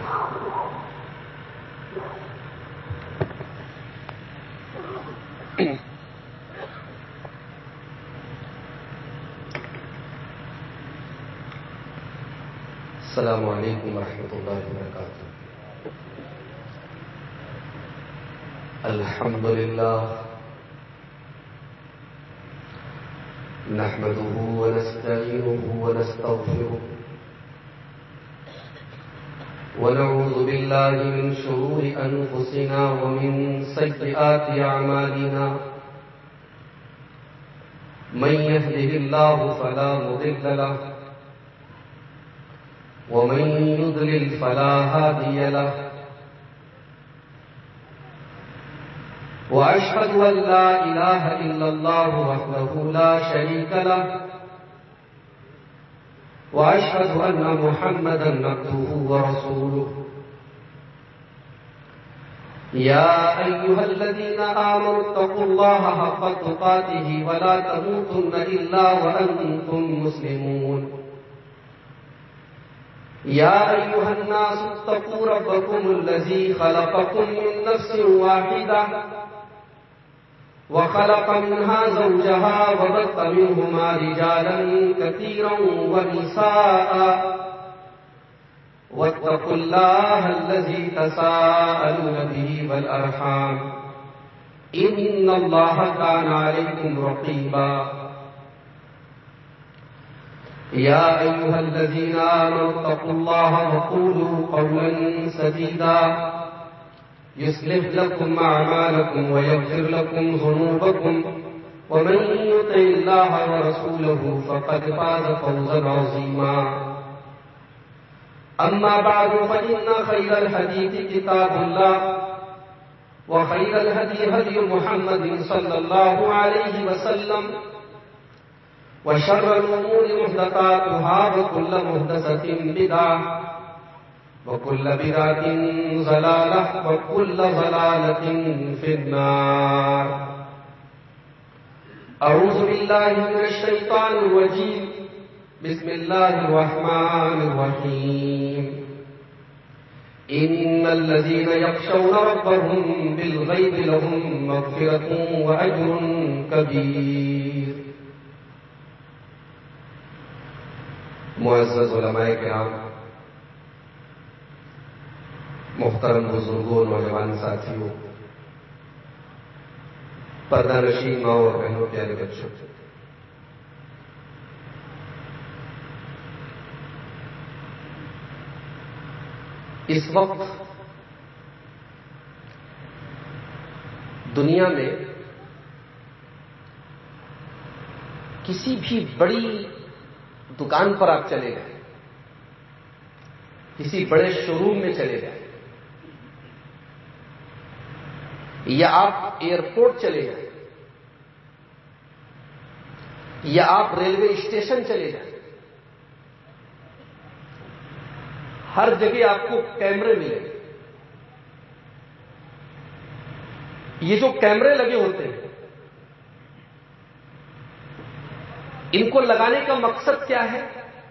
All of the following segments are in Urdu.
السلام علیکم ورحمۃ اللہ وبرکاتہ. الحمد للہ نحمده ونستعینه ونستغفره ونعوذ باللہ من شرور انفسنا ومن سیئات اعمالنا من يهده اللہ فلا مضل له ومن يضلل فلا هادي له وأشهد أن لا إله إلا الله وحده لا شريك له وأشهد أن محمدا عبده ورسوله يا أيها الذين آمنوا اتقوا الله حق تقاته ولا تموتن إلا وأنتم مسلمون يا أيها الناس اتقوا ربكم الذي خلقكم من نفس واحدة وخلق منها زوجها وبث منهما رجالا كثيرا ونساء واتقوا الله الذي تساءلون به والأرحام إن الله كان عليكم رقيبا يا أيها الذين آمنوا اتقوا الله وقولوا قولا سديدا يصلح لكم أعمالكم ويغفر لكم ذنوبكم ومن يطع الله ورسوله فقد فاز فوزا عظيما. أما بعد فإن خير الحديث كتاب الله وخير الهدي هدي محمد صلى الله عليه وسلم وشر الأمور محدثاتها وكل محدثة بدعة وكل بدعة ضلالة وكل ضلالة في النار. أعوذ بالله من الشيطان الرجيم. بسم الله الرحمن الرحيم. إن الذين يخشون ربهم بالغيب لهم مغفرة وأجر كبير. معزز علماء کرام، محترم بزرگوں، نوجوان ساتھیوں، پردہ نشین ماں اور بہنوں، پیارے بچوں، اس وقت دنیا میں کسی بھی بڑی دکان پر آپ چلے گئے، کسی بڑے شو روم میں چلے گئے، یا آپ ایئرپورٹ چلے گئے، یا آپ ریلوے اسٹیشن چلے جائیں، ہر جگہ آپ کو کیمرے ملیں گے. یہ جو کیمرے لگے ہوتے ہیں، ان کو لگانے کا مقصد کیا ہے؟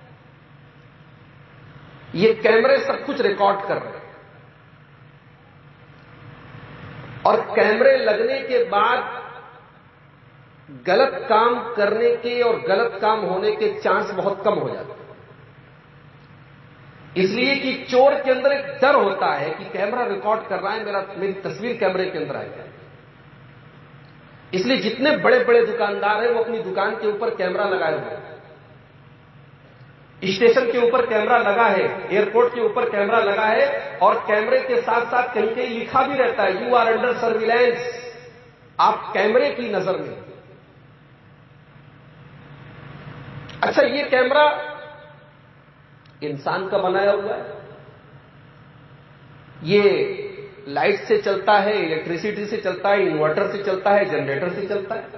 یہ کیمرے سب کچھ ریکارڈ کر رہے ہیں، اور کیمرے لگنے کے بعد غلط کام کرنے کے اور غلط کام ہونے کے چانس بہت کم ہو جاتے ہیں. اس لیے کہ چور کے اندر ایک ڈر ہوتا ہے کہ کیمرہ ریکارڈ کر رہا ہے، میری تصویر کیمرے کے اندر آئے گی. اس لیے جتنے بڑے بڑے دکاندار ہیں وہ اپنی دکان کے اوپر کیمرہ لگائے ہوئے ہیں، اسٹیشن کے اوپر کیمرہ لگا ہے، ایئرپورٹ کے اوپر کیمرہ لگا ہے، اور کیمرے کے ساتھ ساتھ کہیں کہیں لکھا بھی رہتا ہے یو آر انڈر سرویلنس، آپ کیمرے کی نظر میں. اچھا، یہ کیمرہ انسان کا بنایا ہوا ہے، یہ لائٹ سے چلتا ہے، الیکٹریسٹی سے چلتا ہے، انورٹر سے چلتا ہے، جنریٹر سے چلتا ہے.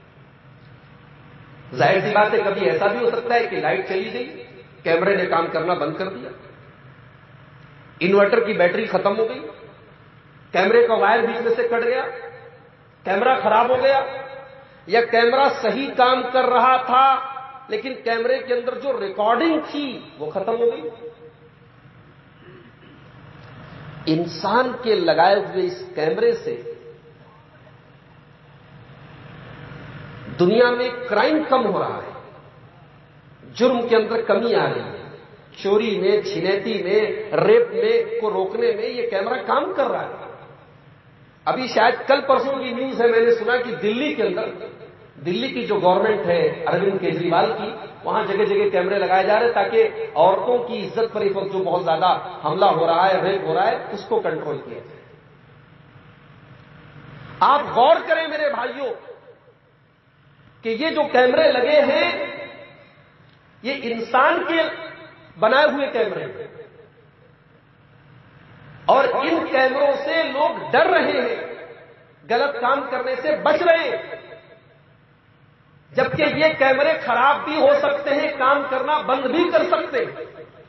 ظاہر سی بات ہے کبھی ایسا بھی ہو سکتا ہے کہ لائٹ چلی گئی، کیمرے نے کام کرنا بند کر دیا، انورٹر کی بیٹری ختم ہو گئی، کیمرے کا وائر بیچ میں سے کٹ گیا، کیمرہ خراب ہو گیا، یا کیمرہ صحیح کام کر رہا تھا لیکن کیمرے کے اندر جو ریکارڈنگ تھی وہ ختم ہو گئی. انسان کے لگائے ہوئے اس کیمرے سے دنیا میں کرائم کم ہو رہا ہے، جرم کے اندر کمی آ رہی ہے، چوری میں، چھینیتی میں، ریپ میں کو روکنے میں یہ کیمرہ کام کر رہا ہے۔ ابھی شاید کل پرسوں کی نیوز ہے، میں نے سنا کہ دلی کے اندر، دلی کی جو گورنمنٹ ہے اروند کیجریوال کی، وہاں جگہ جگہ کیمرے لگائے جا رہے ہیں تاکہ عورتوں کی عزت پر اس وقت جو بہت زیادہ حملہ ہو رہا ہے، ریپ ہو رہا ہے، اس کو کنٹرول کیا جائے۔ آپ غور کریں میرے بھائیوں کہ یہ جو کیمرے لگے ہیں یہ انسان کے بنائے ہوئے کیمرے ہیں، اور ان کیمروں سے لوگ ڈر رہے ہیں، غلط کام کرنے سے بچ رہے ہیں، جبکہ یہ کیمرے خراب بھی ہو سکتے ہیں، کام کرنا بند بھی کر سکتے ہیں۔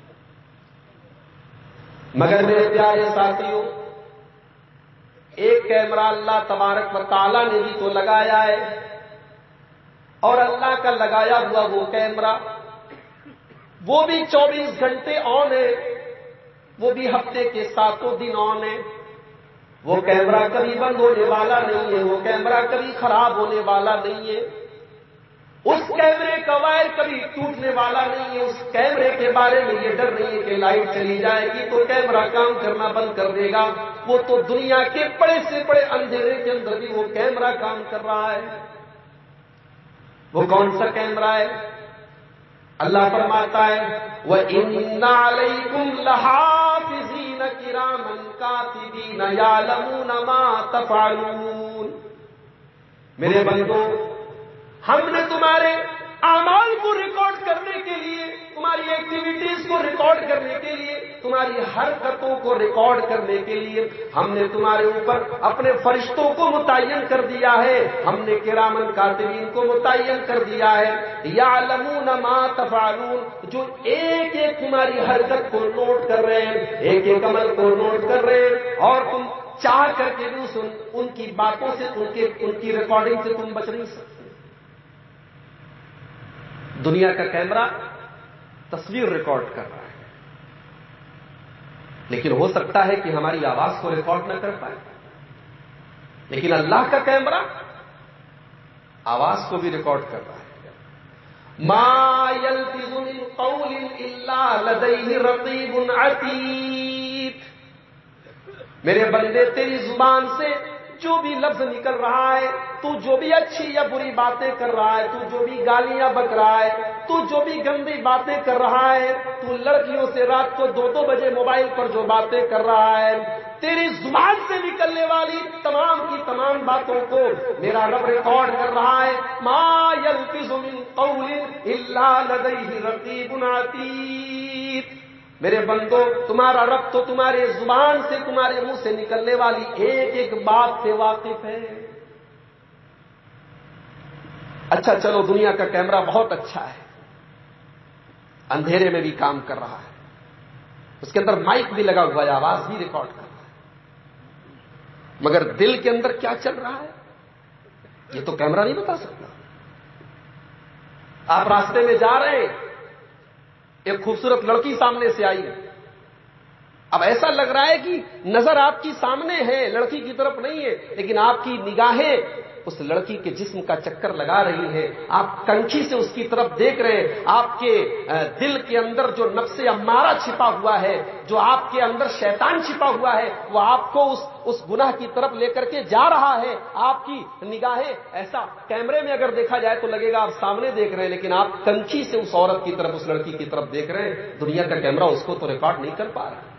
مگر میرے پیارے ساتھیوں، ایک کیمرہ اللہ تبارک و تعالیٰ نے بھی تو لگایا ہے، اور اللہ کا لگایا ہوا وہ کیمرہ وہ بھی 24 گھنٹے آن ہے، وہ بھی ہفتے کے 7 دن آن ہے۔ وہ کیمرہ کبھی بند ہونے والا نہیں ہے، وہ کیمرہ کبھی خراب ہونے والا نہیں ہے، اس کیمرے کا وائر کبھی ٹوٹنے والا نہیں ہے، اس کیمرے کے بارے میں یہ ڈر نہیں ہے کہ لائٹ چلی جائے گی تو کیمرہ کام کرنا بند کر دے گا۔ وہ تو دنیا کے بڑے سے بڑے اندھیرے کے اندر بھی وہ کیمرہ کام کر رہا ہے۔ وہ کون سا کیمرہ ہے؟ اللہ فرماتا ہے وَإِنَّ عَلَيْكُمْ لَحَافِظِينَ كِرَامًا كَاتِبِينَ يَعْلَمُونَ مَا تَفْعَلُونَ۔ میرے بندو، ہم نے تمہارے اعمال کو ریکارڈ کرنے کے لیے، تمہاری ایکٹیویٹیز کو ریکارڈ کرنے کے لیے، تمہاری حرکتوں کو ریکارڈ کرنے کے لیے ہم نے تمہارے اوپر اپنے فرشتوں کو متعین کر دیا ہے، ہم نے کرامن کاتبین کو متعین کر دیا ہے، یعلمون ما تفعلون، جو ایک ایک تمہاری حرکت کو نوٹ کر رہے ہیں، ایک ایک عمل کو نوٹ کر رہے ہیں، اور تم چاہ کر کے بھی ان کی باتوں سے، ان کی ریکارڈنگ سے تم بچ نہیں سکتے۔ دنیا کا کیمرہ تصویر ریکارڈ کر رہا ہے، لیکن ہو سکتا ہے کہ ہماری آواز کو ریکارڈ نہ کر پائے، لیکن اللہ کا کیمرہ آواز کو بھی ریکارڈ کر رہا ہے۔ ما یلفظ من قول الا لدیہ رقیب عتید۔ میرے بندے، تیری زبان سے جو بھی لفظ نکل رہا ہے، تو جو بھی اچھی یا بری باتیں کر رہا ہے، تو جو بھی گالیاں بک رہا ہے، تو جو بھی گندی باتیں کر رہا ہے، تو لڑکیوں سے رات کو 2 بجے موبائل پر جو باتیں کر رہا ہے، تیری زبان سے نکلنے والی تمام کی تمام باتوں کو میرا رب ریکارڈ کر رہا ہے۔ ما یلفظ من قول الا لدیہ رقیب عتید۔ میرے بندو، تمہارا رب تو تمہارے زبان سے، تمہارے منہ سے نکلنے والی ایک ایک بات سے واقف ہے۔ اچھا چلو، دنیا کا کیمرہ بہت اچھا ہے، اندھیرے میں بھی کام کر رہا ہے، اس کے اندر مائک بھی لگا ہوا ہے، آواز بھی ریکارڈ کر رہا ہے، مگر دل کے اندر کیا چل رہا ہے یہ تو کیمرہ نہیں بتا سکتا۔ آپ راستے میں جا رہے ہیں، ایک خوبصورت لڑکی سامنے سے آئی، اب ایسا لگ رہا ہے کہ نظر آپ کی سامنے ہے، لڑکی کی طرف نہیں ہے، لیکن آپ کی نگاہیں اس لڑکی کے جسم کا چکر لگا رہی ہیں، آپ کنکھی سے اس کی طرف دیکھ رہے ہیں، آپ کے دل کے اندر جو نفس امارہ چھپا ہوا ہے، جو آپ کے اندر شیطان چھپا ہوا ہے، وہ آپ کو اس گناہ کی طرف لے کر کے جا رہا ہے۔ آپ کی نگاہیں ایسا کیمرے میں اگر دیکھا جائے تو لگے گا آپ سامنے دیکھ رہے ہیں، لیکن آپ کنکھی سے اس عورت کی طرف، اس لڑکی کی طرف دیکھ رہے ہیں۔ دنیا کا کیمرہ اس کو تو ریکارڈ نہیں کر پا رہا،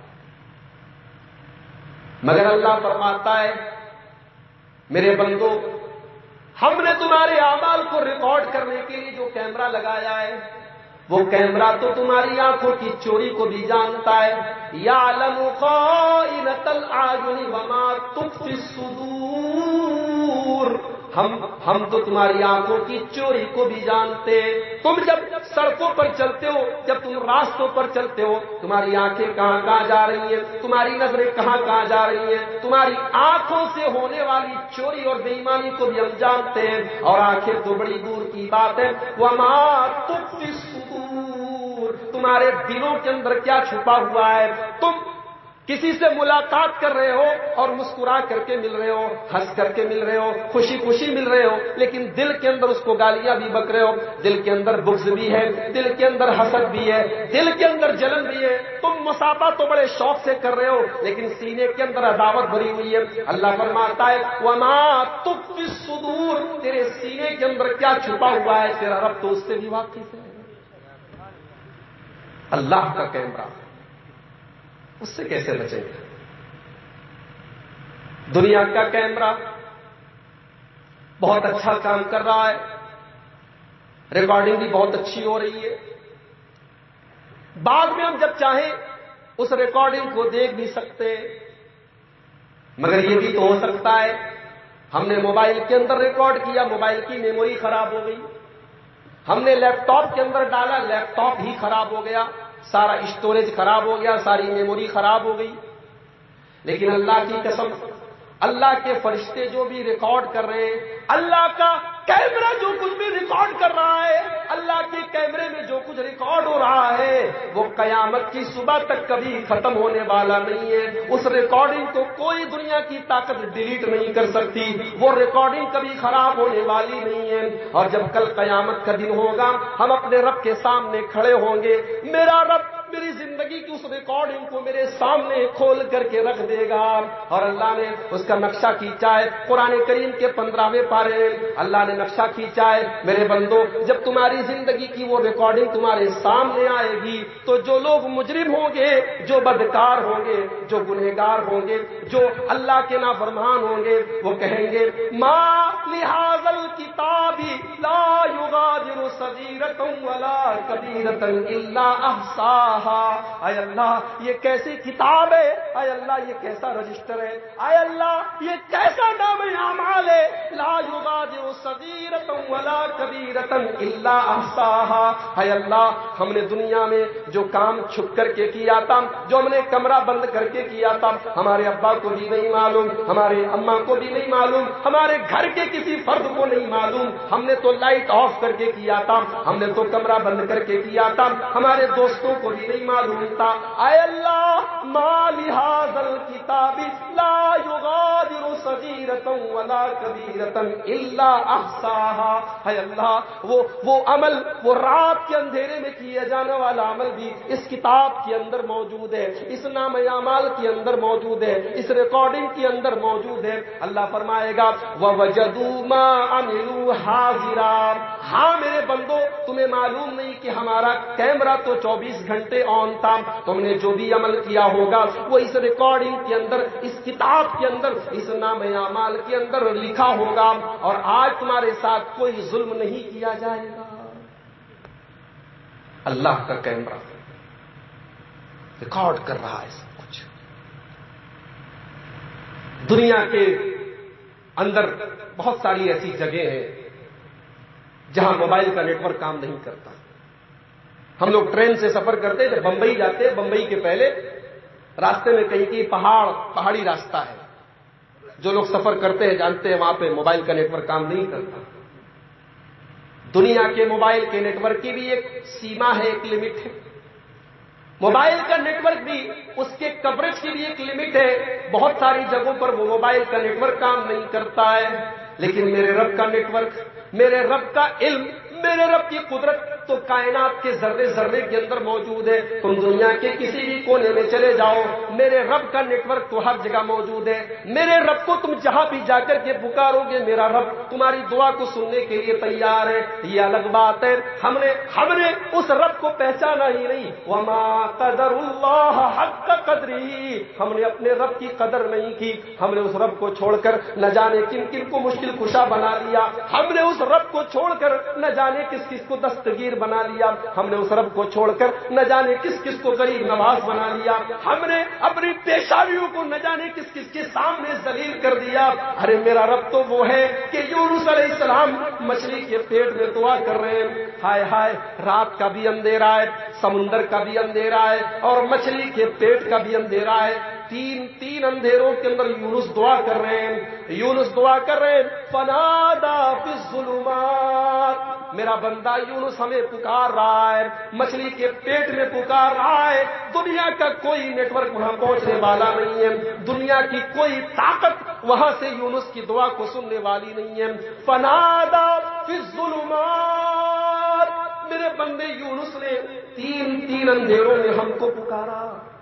مگر اللہ فرماتا ہے میرے بندو، ہم نے تمہارے اعمال کو ریکارڈ کرنے کے لیے جو کیمرہ لگایا ہے، وہ کیمرہ تو تمہاری آنکھوں کی چوری کو بھی جانتا ہے۔ یعلم خائنۃ الاعین وما تخفی الصدور۔ ہم تو تمہاری آنکھوں کی چوری کو بھی جانتے ہیں۔ تم جب سڑکوں پر چلتے ہو، جب تم راستوں پر چلتے ہو، تمہاری آنکھیں کہاں کہاں جا رہی ہیں، تمہاری نظریں کہاں کہاں جا رہی ہیں، تمہاری آنکھوں سے ہونے والی چوری اور بے ایمانی کو بھی ہم جانتے ہیں، اور آنکھیں تو بڑی دور کی بات ہے۔ وما تخفی الصدور، تمہارے دلوں کے اندر کیا چھپا ہوا ہے، تم کسی سے ملاقات کر رہے ہو اور مسکرا کر کے مل رہے ہو، ہنس کر کے مل رہے ہو، خوشی خوشی مل رہے ہو، لیکن دل کے اندر اس کو گالیاں بھی بک رہے ہو، دل کے اندر بغض بھی ہے، دل کے اندر حسد بھی ہے، دل کے اندر جلن بھی ہے. تم مصافحہ تو بڑے شوق سے کر رہے ہو لیکن سینے کے اندر عداوت بھری ہوئی ہے. اللہ فرماتا ہے وما تخفی الصدور، تیرے سینے کے اندر کیا چھپا ہوا ہے تیرا رب تو اس سے بھی واقف ہے. اللہ کا کیمرہ، اس سے کیسے بچیں گے؟ دنیا کا کیمرہ بہت اچھا کام کر رہا ہے، ریکارڈنگ بھی بہت اچھی ہو رہی ہے. بعد میں ہم جب چاہیں اس ریکارڈنگ کو دیکھ بھی سکتے، مگر یہ بھی تو ہو سکتا ہے ہم نے موبائل کے اندر ریکارڈ کیا، موبائل کی میموری خراب ہو گئی، ہم نے لیپ ٹاپ کے اندر ڈالا، لیپ ٹاپ ہی خراب ہو گیا، سارا اسٹوریج خراب ہو گیا، ساری میموری خراب ہو گئی. لیکن اللہ کی قسم، اللہ کے فرشتے جو بھی ریکارڈ کر رہے ہیں، اللہ کا کیمرہ جو کچھ بھی ریکارڈ کر رہا ہے، اللہ کے کیمرے میں جو کچھ ریکارڈ ہو رہا ہے وہ قیامت کی صبح تک کبھی ختم ہونے والا نہیں ہے. اس ریکارڈنگ کو کوئی دنیا کی طاقت ڈیلیٹ نہیں کر سکتی، وہ ریکارڈنگ کبھی خراب ہونے والی نہیں ہے. اور جب کل قیامت کا دن ہوگا، ہم اپنے رب کے سامنے کھڑے ہوں گے، میرا رب میری زندگی کی اس ریکارڈنگ کو میرے سامنے کھول کر کے رکھ دے گا. اور اللہ نے اس کا نقشہ کھینچا ہے قرآن کریم کے 15ویں پارے میں. اللہ نے نقشہ کھینچا ہے میرے بندو، جب تمہاری زندگی کی وہ ریکارڈنگ تمہارے سامنے آئے گی تو جو لوگ مجرم ہوں گے، جو بدکار ہوں گے، جو گنہگار ہوں گے، جو اللہ کے نافرمان ہوں گے، وہ کہیں گے ما لہذا الکتاب لا یغادر صغیرۃ ولا کبیرۃ الا احصاها. اے اللہ یہ کیسی کتاب ہے، اے اللہ یہ کیسا رجسٹر ہے، اے اللہ یہ کیسا نام اعمال ہے، لا یغادر صغیرۃ ولا کبیرۃ الا احصاها. اے اللہ ہم نے دنیا میں جو کام چھپ کر کے کیا تھا، جو ہم نے کمرہ بند کر کے کیا تھا، ہمارے ابا کو بھی نہیں معلوم، ہمارے اماں کو بھی نہیں معلوم، ہمارے گھر کے کسی فرد کو نہیں معلوم. ہم نے تو لائٹ آف کر کے کیا تھا، ہم نے تو کمرہ بند کر کے کیا تھا، ہمارے دوستوں کو بھی نہیں معلوم تھا. اے اللہ ما لہذا الکتاب لا یغادر صغیرۃ ولا کبیرۃ الا احصاها. اے اللہ وہ عمل، وہ رات کے اندھیرے میں کیا جانے والا عمل بھی اس کتاب کے اندر موجود ہے، اس نام اعمال کے اندر موجود ہے، اس ریکارڈنگ کے اندر موجود ہے. اللہ فرمائے گا وَوَجَدُوا مَا عَمِلُوا حَاضِرًا. ہاں میرے بندو، تمہیں معلوم نہیں کہ ہمارا کیمرہ تو 24 گھنٹے آن تھا. تم نے جو بھی عمل کیا ہوگا وہ اس ریکارڈنگ کے اندر، اس کتاب کے اندر، اس نام اعمال کے اندر لکھا ہوگا. اور آج تمہارے ساتھ کوئی ظلم نہیں کیا جائے گا. اللہ کا کیمرہ ریکارڈ کر رہا ہے سب کچھ. دنیا کے اندر بہت ساری ایسی جگہیں ہیں جہاں موبائل کا نیٹ ورک کام نہیں کرتا. ہم لوگ ٹرین سے سفر کرتے جب بمبئی جاتے، بمبئی کے پہلے راستے میں کہیں کی پہاڑی راستہ ہے. جو لوگ سفر کرتے ہیں جانتے ہیں وہاں پہ موبائل کا نیٹ ورک کام نہیں کرتا. دنیا کے موبائل کے نیٹ ورک کی بھی ایک سیما ہے، ایک لمٹ ہے. موبائل کا نیٹ ورک بھی، اس کے کوریج کی بھی ایک لمٹ ہے. بہت ساری جگہوں پر وہ موبائل کا نیٹ ورک کام نہیں کرتا ہے. لیکن میرے رب کا نیٹ ورک، میرے رب کا علم، میرے رب کی قدرت تو کائنات کے ذرے ذرے کے اندر موجود ہے. تم دنیا کے کسی بھی کونے میں چلے جاؤ، میرے رب کا نیٹ ورک تو ہر جگہ موجود ہے. میرے رب کو تم جہاں بھی جا کر کے پکارو گے، میرا رب تمہاری دعا کو سننے کے لیے تیار ہے. یہ الگ بات ہے ہم نے اس رب کو پہچانا ہی نہیں. وما قدر اللہ حق قدری، ہم نے اپنے رب کی قدر نہیں کی. ہم نے اس رب کو چھوڑ کر نہ جانے کن کن کو مشکل کشا بنا لیا. ہم نے اس رب کو چھوڑ کر نہ جانے کس کس کو دستگیر بنا لیا. ہم نے اس رب کو چھوڑ کر نہ جانے کس کس کو غریب نواز بنا لیا. ہم نے اپنی پیشاویوں کو نہ جانے کس کس کے سامنے ذلیل کر دیا. ارے میرا رب تو وہ ہے کہ یونس علیہ السلام مچھلی کے پیٹ میں دعا کر رہے ہیں. ہائے ہائے، رات کا بھی اندھیرا ہے، سمندر کا بھی اندھیرا ہے، اور مچھلی کے پیٹ کا بھی اندھیرا ہے. तीन अंधेरों के अंदर यूनुस दुआ कर रहे हैं, यूनुस दुआ कर रहे हैं, फनादा फिज़्ज़ुलुमात, मेरा बंदा यूनुस हमें पुकार रहा है, मछली के पेट में पुकार रहा है। दुनिया का कोई नेटवर्क वहां पहुंचने वाला नहीं है, दुनिया की कोई ताकत वहां से यूनुस की दुआ को सुनने वाली नहीं है। फनादा फिज़्ज़ुलुमात, मेरे बंदे यूनुस ने तीन अंधेरों में हमको पुकारा।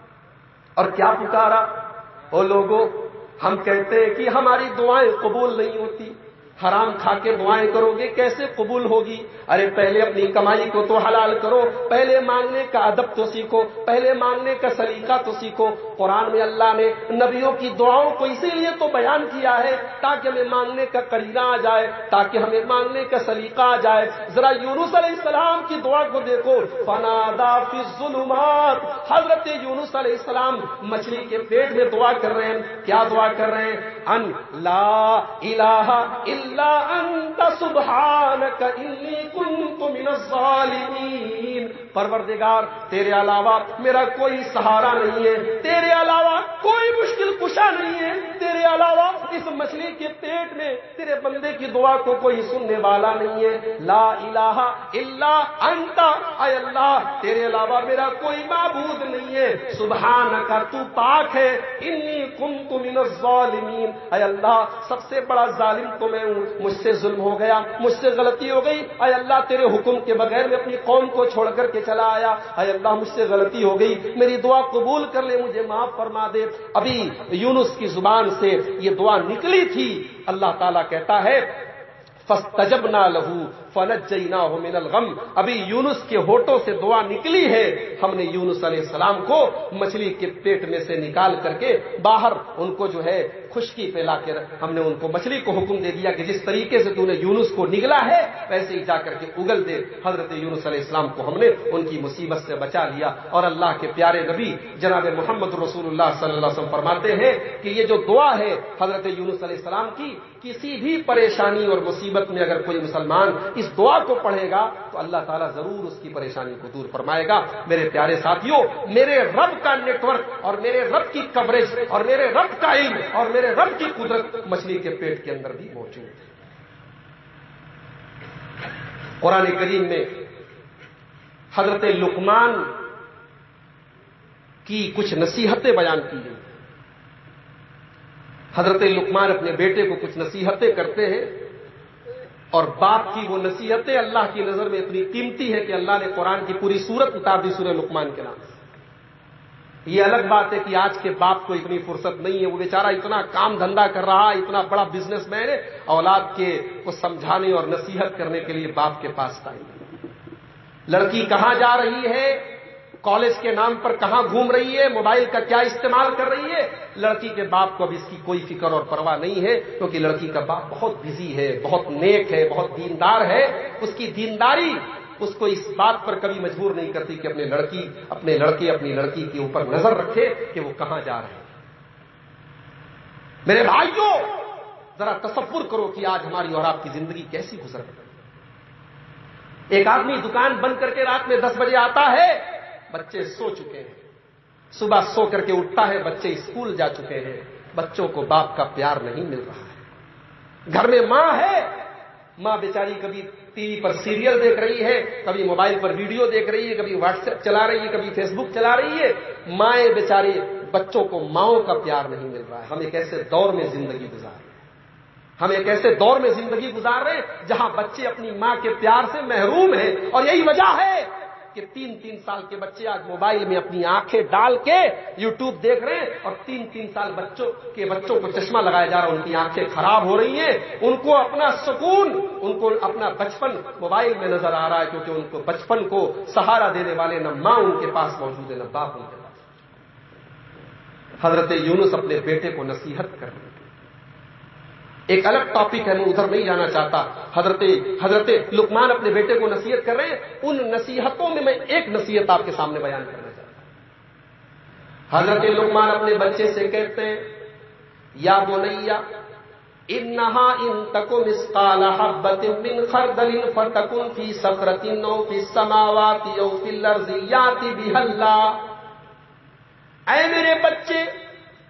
और क्या पुकारा? ओ लोगों, हम कहते हैं कि हमारी दुआएं कबूल नहीं होती, हराम खा के दुआएं करोगे कैसे कबूल होगी? अरे पहले अपनी कमाई को तो हलाल करो, पहले मांगने का अदब तो सीखो, पहले मांगने का सलीका तो सीखो। कुरान में अल्लाह ने नबियों की दुआओं को इसीलिए तो बयान किया है ताकि हमें मांगने का करीना आ जाए, ताकि हमें मांगने का सलीका आ जाए। जरा यूनुस अलैहिस्सलाम की दुआ को देखो, फनादा फिज़्ज़ुलुमात, हजरत यूनुस अलैहिस्सलाम मछली के पेट में दुआ कर रहे हैं। क्या दुआ कर रहे हैं? अन ला इलाहा इल्ला अंत सुब्हानक इन्नी कुन्तु मिनज़ ज़ालिमीन, परवरदिगार तेरे अलावा मेरा कोई सहारा नहीं है, तेरे अलावा कोई मुश्किल कुशा नहीं है, तेरे अलावा इस मछली के पेट में तेरे बंदे की दुआ को कोई सुनने वाला नहीं है। ला इलाहा इल्ला अंता, ऐ अल्लाह तेरे अलावा मेरा कोई माबूद नहीं है, सुब्हानका तू पाक है, इन्नी कुन्तु मिनज़ ज़ालिमीन, ऐ अल्लाह सबसे बड़ा जालिम तो मैं हूं, मुझसे जुल्म हो गया, मुझसे गलती हो गई। ऐ अल्लाह तेरे हुक्म के बगैर मैं अपनी कौम को छोड़ करके चला आया, ऐ अल्लाह मुझसे गलती हो गई, मेरी दुआ कबूल कर ले, मुझे माफ फरमा दे। अभी यूनुस की जुबान से ये दुआ निकली थी, अल्लाह ताला कहता है फस्तजबना लहू फनज्जयनाहु मिनल गम, अभी यूनुस के होठों से दुआ निकली है, हमने यूनुस अलैहिस्सलाम को मछली के पेट में से निकाल करके बाहर उनको जो है खुशकी फैला के हमने उनको मछली को हुक्म दे दिया कि जिस तरीके से तूने यूनुस को निगला है वैसे ही जाकर के उगल दे। हजरत यूनुस अलैहिस्सलाम को हमने उनकी मुसीबत से बचा लिया। और अल्लाह के प्यारे नबी जनाब मोहम्मद रसूलुल्लाह सल्लल्लाहु अलैहि वसल्लम फरमाते हैं कि ये जो दुआ है हजरत यूनुस अलैहिस्सलाम की, किसी भी परेशानी और मुसीबत में अगर कोई मुसलमान इस दुआ को पढ़ेगा तो अल्लाह ताला जरूर उसकी परेशानी को दूर फरमाएगा। मेरे प्यारे साथियों, मेरे रब का नेटवर्क और मेरे रब की कवरेज और मेरे रब का इल्म और मेरे रब की कुदरत मछली के पेट के अंदर भी मौजूद है। कुरान करीम में हजरत लुकमान की कुछ नसीहतें बयान की गई। हजरत लुकमान अपने बेटे को कुछ नसीहतें करते हैं और बाप की वो नसीहतें अल्लाह की नजर में इतनी कीमती है कि अल्लाह ने कुरान की पूरी सूरत उतार दी सूरह लुकमान के नाम से। ये अलग बात है कि आज के बाप को इतनी फुर्सत नहीं है, वो बेचारा इतना काम धंधा कर रहा है, इतना बड़ा बिजनेसमैन है, औलाद के को समझाने और नसीहत करने के लिए बाप के पास टाइम नहीं। लड़की कहां जा रही है, कॉलेज के नाम पर कहां घूम रही है, मोबाइल का क्या इस्तेमाल कर रही है, लड़की के बाप को अब इसकी कोई फिक्र और परवाह नहीं है, क्योंकि लड़की का बाप बहुत बिजी है, बहुत नेक है, बहुत दीनदार है। उसकी दीनदारी उसको इस बात पर कभी मजबूर नहीं करती कि अपने लड़के अपनी लड़की के ऊपर नजर रखे कि वो कहां जा रहे हैं। मेरे भाइयों, जरा तसव्वुर करो कि आज हमारी और आपकी जिंदगी कैसी गुजर रही है। एक आदमी दुकान बंद करके रात में 10 बजे आता है, बच्चे सो चुके हैं, सुबह सो करके उठता है, बच्चे स्कूल जा चुके हैं, बच्चों को बाप का प्यार नहीं मिल रहा है। घर में मां है, मां बेचारी कभी टीवी पर सीरियल देख रही है, कभी मोबाइल पर वीडियो देख रही है, कभी व्हाट्सएप चला रही है, कभी फेसबुक चला रही है। माएं बेचारी बच्चों को माओं का प्यार नहीं मिल रहा है। हम एक ऐसे दौर में जिंदगी गुजार रहे हैं, हम एक ऐसे दौर में जिंदगी गुजार रहे हैं जहां बच्चे अपनी मां के प्यार से महरूम हैं। और यही वजह है कि 3-3 साल के बच्चे आज मोबाइल में अपनी आंखें डाल के यूट्यूब देख रहे हैं और 3-3 साल बच्चों को चश्मा लगाया जा रहा है, उनकी आंखें खराब हो रही हैं, उनको अपना सुकून, उनको अपना बचपन मोबाइल में नजर आ रहा है, क्योंकि उनको बचपन को सहारा देने वाले न मां उनके पास मौजूद है न बाप उनके पास। हजरत यूनुस अपने बेटे को नसीहत कर रहे हैं। एक अलग टॉपिक है, मैं उधर नहीं जाना चाहता। हजरत लुकमान अपने बेटे को नसीहत कर रहे हैं। उन नसीहतों में मैं एक नसीहत आपके सामने बयान करना चाहता हूं। हजरत लुकमान अपने बच्चे से कहते हैं, या बुनैया इन्नहा इन तकुम मिस्काल हब्बतिन मिन खरदलिन फतकुन फी सखरतिन औ फी समावाति औ फिल अर्ज़ि याति बिहल्लाह। ऐ मेरे बच्चे,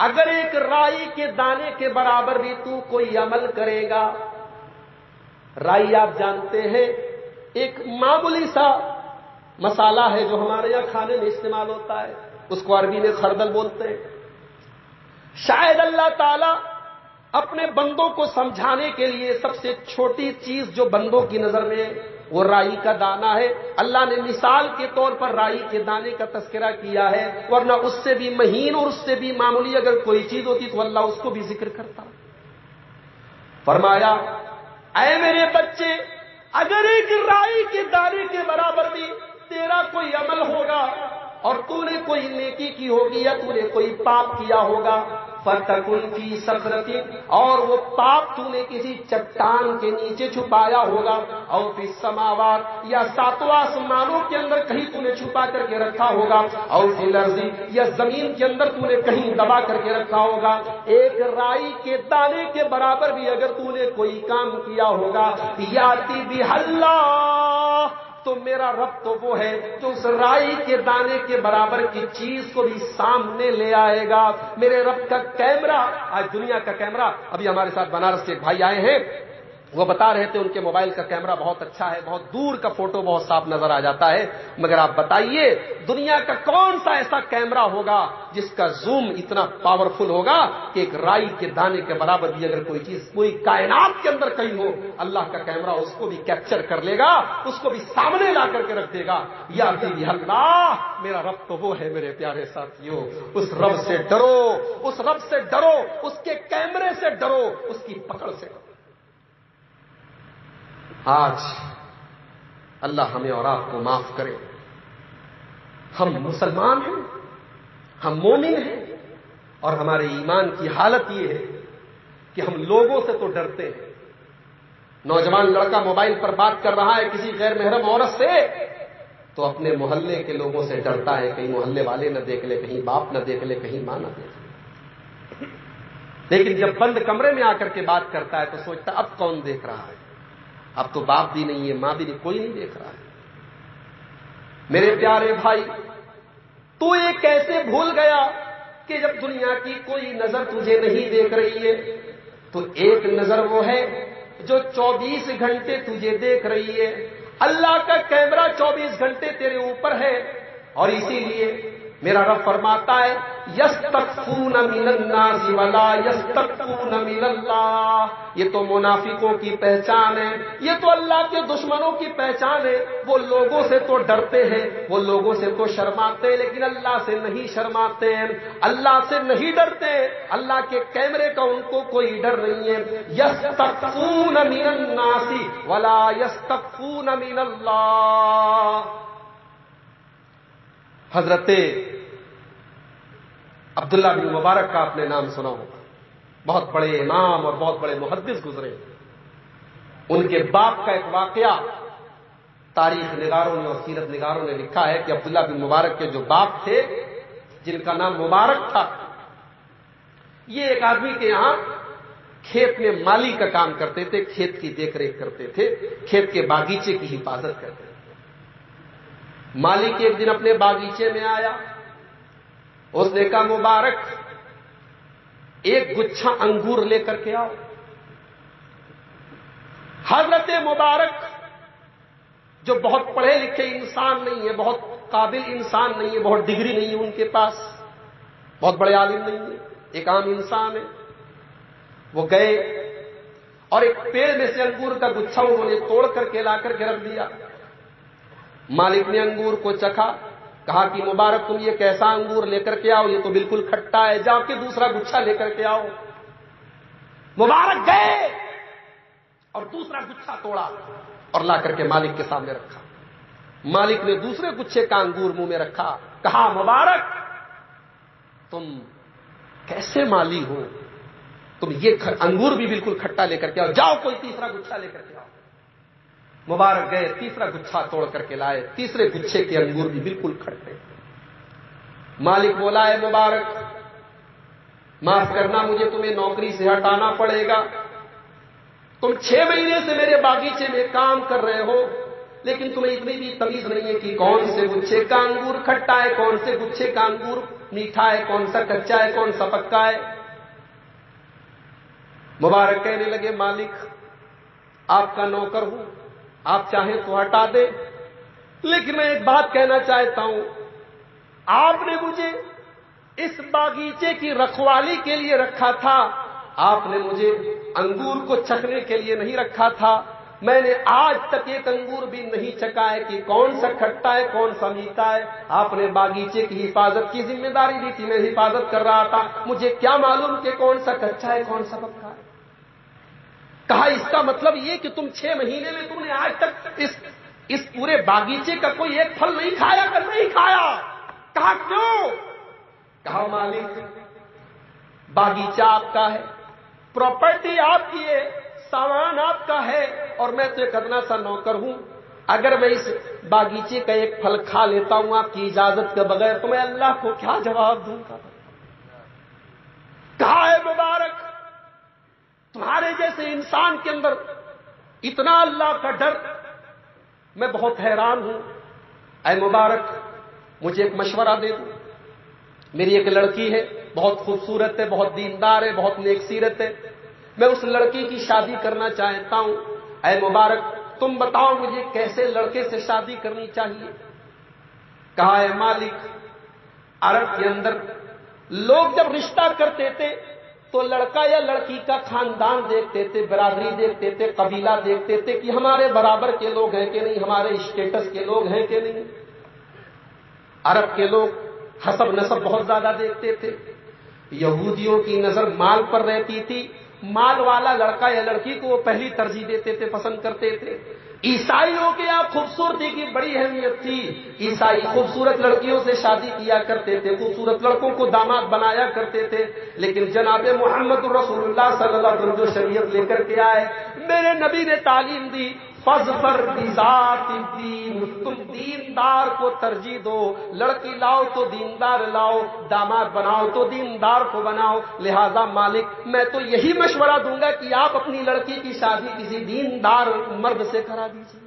اگر ایک رائی کے دانے کے برابر بھی تو کوئی عمل کرے گا، رائی آپ جانتے ہیں ایک معمولی سا مسالہ ہے جو ہمارے یہاں کھانے میں استعمال ہوتا ہے، اس کو عربی میں خردل بولتے ہیں۔ شاید اللہ تعالی اپنے بندوں کو سمجھانے کے لیے سب سے چھوٹی چیز جو بندوں کی نظر میں وہ رائی کا دانہ ہے، اللہ نے مثال کے طور پر رائی کے دانے کا تذکرہ کیا ہے، ورنہ اس سے بھی مہین اور اس سے بھی معمولی اگر کوئی چیز ہوتی تو اللہ اس کو بھی ذکر کرتا۔ فرمایا اے میرے بچے، اگر ایک رائی کے دانے کے برابر بھی تیرا کوئی عمل ہوگا اور تو نے کوئی نیکی کی ہوگی یا تو نے کوئی پاپ کیا ہوگا، فَتَكُنْ فِي صَخْرَةٍ، اور وہ پاپ تو نے کسی چٹان کے نیچے چھپایا ہوگا، اور فِي السَّمَاوَاتِ، یا ساتواں آسمانوں کے اندر کہیں تو نے چھپا کر کے رکھا ہوگا، اور فِي الْأَرْضِ، یا زمین کے اندر تو نے کہیں دبا کر کے رکھا ہوگا، ایک رائی کے دانے کے برابر بھی اگر تو نے کوئی کام کیا ہوگا، یاتی بِهَا اللَّهُ، تو میرا رب تو وہ ہے جو اس رائی کے دانے کے برابر کی چیز کو بھی سامنے لے آئے گا۔ میرے رب کا کیمرہ، آج دنیا کا کیمرہ، ابھی ہمارے ساتھ بنارس کے ایک بھائی آئے ہیں، وہ بتا رہے تھے ان کے موبائل کا کیمرہ بہت اچھا ہے، بہت دور کا فوٹو بہت صاف نظر آ جاتا ہے، مگر آپ بتائیے دنیا کا کون سا ایسا کیمرہ ہوگا جس کا زوم اتنا پاورفل ہوگا کہ ایک رائی کے دانے کے برابر بھی اگر کوئی چیز پوری کائنات کے اندر کہیں ہو، اللہ کا کیمرہ اس کو بھی کیپچر کر لے گا، اس کو بھی سامنے لا کر کے رکھ دے گا۔ یا اللہ، میرا رب تو وہ ہے میرے پیارے ساتھیوں، اس رب سے ڈرو، اس رب سے ڈرو، اس کے کیمرے سے ڈرو، اس کی پکڑ سے ڈرو۔ آج اللہ ہمیں اور آپ کو معاف کرے، ہم مسلمان ہیں، ہم مومن ہیں، اور ہمارے ایمان کی حالت یہ ہے کہ ہم لوگوں سے تو ڈرتے ہیں۔ نوجوان لڑکا موبائل پر بات کر رہا ہے کسی غیر محرم عورت سے تو اپنے محلے کے لوگوں سے ڈرتا ہے، کہیں محلے والے نہ دیکھ لے، کہیں باپ نہ دیکھ لے، کہیں ماں نہ دیکھ لے۔ لیکن جب بند کمرے میں آ کر کے بات کرتا ہے تو سوچتا اب کون دیکھ رہا ہے، اب تو باپ بھی نہیں ہے، ماں بھی نہیں، کوئی نہیں دیکھ رہا ہے۔ میرے پیارے بھائی، تو یہ کیسے بھول گیا کہ جب دنیا کی کوئی نظر تجھے نہیں دیکھ رہی ہے تو ایک نظر وہ ہے جو 24 گھنٹے تجھے دیکھ رہی ہے۔ اللہ کا کیمرہ 24 گھنٹے تیرے اوپر ہے، اور اسی لیے میرا رب فرماتا ہے یستخفون من الناس ولا یستخفون من اللہ، یہ تو منافقوں کی پہچان ہے، یہ تو اللہ کے دشمنوں کی پہچان ہے۔ وہ لوگوں سے تو ڈرتے ہیں، وہ لوگوں سے تو شرماتے ہیں، لیکن اللہ سے نہیں شرماتے ہیں، اللہ سے نہیں ڈرتے، اللہ کے کیمرے کا ان کو کوئی ڈر نہیں ہے۔ یستخفون من الناس ولا یستخفون من اللہ۔ حضرت عبداللہ بن مبارک کا آپ نے نام سنا ہوگا، بہت بڑے امام اور بہت بڑے محدث گزرے۔ ان کے باپ کا ایک واقعہ تاریخ نگاروں نے اور سیرت نگاروں نے لکھا ہے کہ عبداللہ بن مبارک کے جو باپ تھے جن کا نام مبارک تھا، یہ ایک آدمی کے یہاں کھیت میں مالی کا کام کرتے تھے، کھیت کی دیکھ ریکھ کرتے تھے، کھیت کے باغیچے کی حفاظت کرتے تھے۔ مالک ایک دن اپنے باغیچے میں آیا، اس نے کہا مبارک ایک گچھا انگور لے کر کے آؤ۔ حضرت مبارک جو بہت پڑھے لکھے انسان نہیں ہے، بہت قابل انسان نہیں ہے، بہت ڈگری نہیں ہے ان کے پاس، بہت بڑے عالم نہیں ہے، ایک عام انسان ہے، وہ گئے اور ایک پیڑ میں سے انگور کا گچھا انہوں نے توڑ کر کے لا کر کے رکھ دیا۔ مالک نے انگور کو چکھا، کہا کہ مبارک تم یہ کیسا انگور لے کر کے آؤ، یہ تو بالکل کھٹا ہے، جاؤ کے دوسرا گچھا لے کر کے آؤ۔ مبارک گئے اور دوسرا گچھا توڑا اور لا کر کے مالک کے سامنے رکھا۔ مالک نے دوسرے گچھے کا انگور منہ میں رکھا، کہا مبارک تم کیسے مالی ہو، تم یہ انگور بھی بالکل کھٹا لے کر کے آؤ، جاؤ کوئی تیسرا گچھا لے کر کے آؤ۔ مبارک گئے، تیسرا گچھا توڑ کر کے لائے، تیسرے گچھے کے انگور بھی بالکل کھٹے۔ مالک بولا ہے مبارک معاف کرنا، مجھے تمہیں نوکری سے ہٹانا پڑے گا، تم 6 مہینے سے میرے باغیچے میں کام کر رہے ہو، لیکن تمہیں اتنی بھی تمیز نہیں ہے کہ کون سے گچھے کا انگور کھٹا ہے، کون سے گچھے کا انگور میٹھا ہے، کون سا کچا ہے، کون سا پکا ہے۔ مبارک کہنے لگے مالک آپ کا نوکر ہوں، آپ چاہیں تو ہٹا دے، لیکن میں ایک بات کہنا چاہتا ہوں، آپ نے مجھے اس باغیچے کی رکھوالی کے لیے رکھا تھا، آپ نے مجھے انگور کو چکھنے کے لیے نہیں رکھا تھا۔ میں نے آج تک ایک انگور بھی نہیں چکھا ہے کہ کون سا کھٹا ہے کون سا میٹھا ہے۔ آپ نے باغیچے کی حفاظت کی ذمہ داری دی تھی، میں حفاظت کر رہا تھا، مجھے کیا معلوم کہ کون سا کچا ہے کون سا پکا ہے۔ کہا اس کا مطلب یہ کہ تم 6 مہینے میں تم نے آج تک اس پورے باغیچے کا کوئی ایک پھل نہیں کھایا؟ کہ نہیں کھایا؟ کہا کیوں؟ کہا مالک باغیچہ آپ کا ہے، پراپرٹی آپ کی ہے، سامان آپ کا ہے، اور میں تو ایک ادنا سا نوکر ہوں، اگر میں اس باغیچے کا ایک پھل کھا لیتا ہوں آپ کی اجازت کے بغیر تو میں اللہ کو کیا جواب دوں گا؟ کہا ہے مبارک تمہارے جیسے انسان کے اندر اتنا اللہ کا ڈر، میں بہت حیران ہوں۔ اے مبارک مجھے ایک مشورہ دے دو، میری ایک لڑکی ہے، بہت خوبصورت ہے، بہت دیندار ہے، بہت نیک سیرت ہے، میں اس لڑکی کی شادی کرنا چاہتا ہوں، اے مبارک تم بتاؤ مجھے کیسے لڑکے سے شادی کرنی چاہیے؟ کہا ہے مالک عرب کے اندر لوگ جب رشتہ کرتے تھے تو لڑکا یا لڑکی کا خاندان دیکھتے تھے، برادری دیکھتے تھے، قبیلہ دیکھتے تھے کہ ہمارے برابر کے لوگ ہیں کہ نہیں، ہمارے اسٹیٹس کے لوگ ہیں کہ نہیں۔ عرب کے لوگ حسب نسب بہت زیادہ دیکھتے تھے۔ یہودیوں کی نظر مال پر رہتی تھی، مال والا لڑکا یا لڑکی کو وہ پہلی ترجیح دیتے تھے، پسند کرتے تھے۔ عیسائیوں کے یہاں خوبصورتی کی بڑی اہمیت تھی، عیسائی خوبصورت لڑکیوں سے شادی کیا کرتے تھے، خوبصورت لڑکوں کو داماد بنایا کرتے تھے، لیکن جناب محمد رسول اللہ صلی اللہ علیہ وسلم جو شریعت لے کر کے آئے، میرے نبی نے تعلیم دی فَاظْفَرْ بِذَاتِ الدِّینِ، تم دیندار کو ترجیح دو، لڑکی لاؤ تو دیندار لاؤ، داماد بناؤ تو دیندار کو بناؤ۔ لہذا مالک میں تو یہی مشورہ دوں گا کہ آپ اپنی لڑکی کی شادی کسی دیندار مرد سے کرا دیجیے۔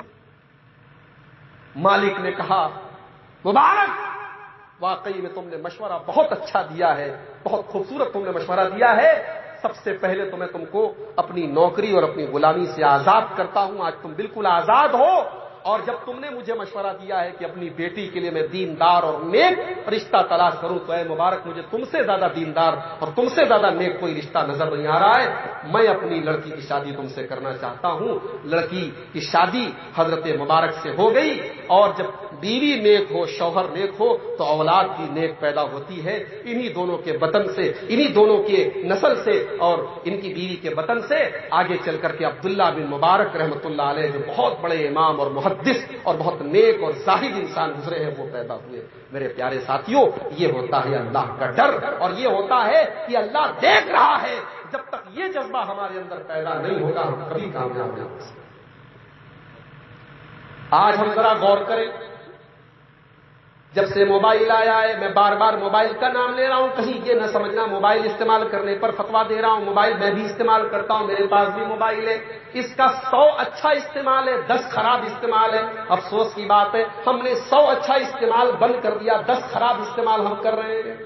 مالک نے کہا مبارک واقعی میں تم نے مشورہ بہت اچھا دیا ہے، بہت خوبصورت تم نے مشورہ دیا ہے، سب سے پہلے تو میں تم کو اپنی نوکری اور اپنی غلامی سے آزاد کرتا ہوں، آج تم بالکل آزاد ہو، اور جب تم نے مجھے مشورہ دیا ہے کہ اپنی بیٹی کے لیے میں دیندار اور نیک رشتہ تلاش کروں تو اے مبارک مجھے تم سے زیادہ دیندار اور تم سے زیادہ نیک کوئی رشتہ نظر نہیں آ رہا ہے، میں اپنی لڑکی کی شادی تم سے کرنا چاہتا ہوں۔ لڑکی کی شادی حضرت مبارک سے ہو گئی، اور جب بیوی نیک ہو، شوہر نیک ہو تو اولاد بھی نیک پیدا ہوتی ہے، انہی دونوں کے بطن سے، انہی دونوں کے نسل سے اور ان کی بیوی کے بطن سے آگے چل کر کے عبداللہ بن مبارک رحمۃ اللہ علیہ جو بہت بڑے امام اور محدث اور بہت نیک اور زاہد انسان گزرے ہیں وہ پیدا ہوئے۔ میرے پیارے ساتھیوں یہ ہوتا ہے اللہ کا ڈر، اور یہ ہوتا ہے کہ اللہ دیکھ رہا ہے، جب تک یہ جذبہ ہمارے اندر پیدا نہیں ہوگا ہم کبھی کامیاب نہیں ہو سکتے۔ آج ہم ذرا غور کریں، جب سے موبائل آیا ہے، میں بار بار موبائل کا نام لے رہا ہوں، کہیں یہ نہ سمجھنا موبائل استعمال کرنے پر فتوا دے رہا ہوں، موبائل میں بھی استعمال کرتا ہوں، میرے پاس بھی موبائل ہے، اس کا 100 اچھا استعمال ہے، 10 خراب استعمال ہے۔ افسوس کی بات ہے ہم نے 100 اچھا استعمال بند کر دیا، 10 خراب استعمال ہم کر رہے ہیں۔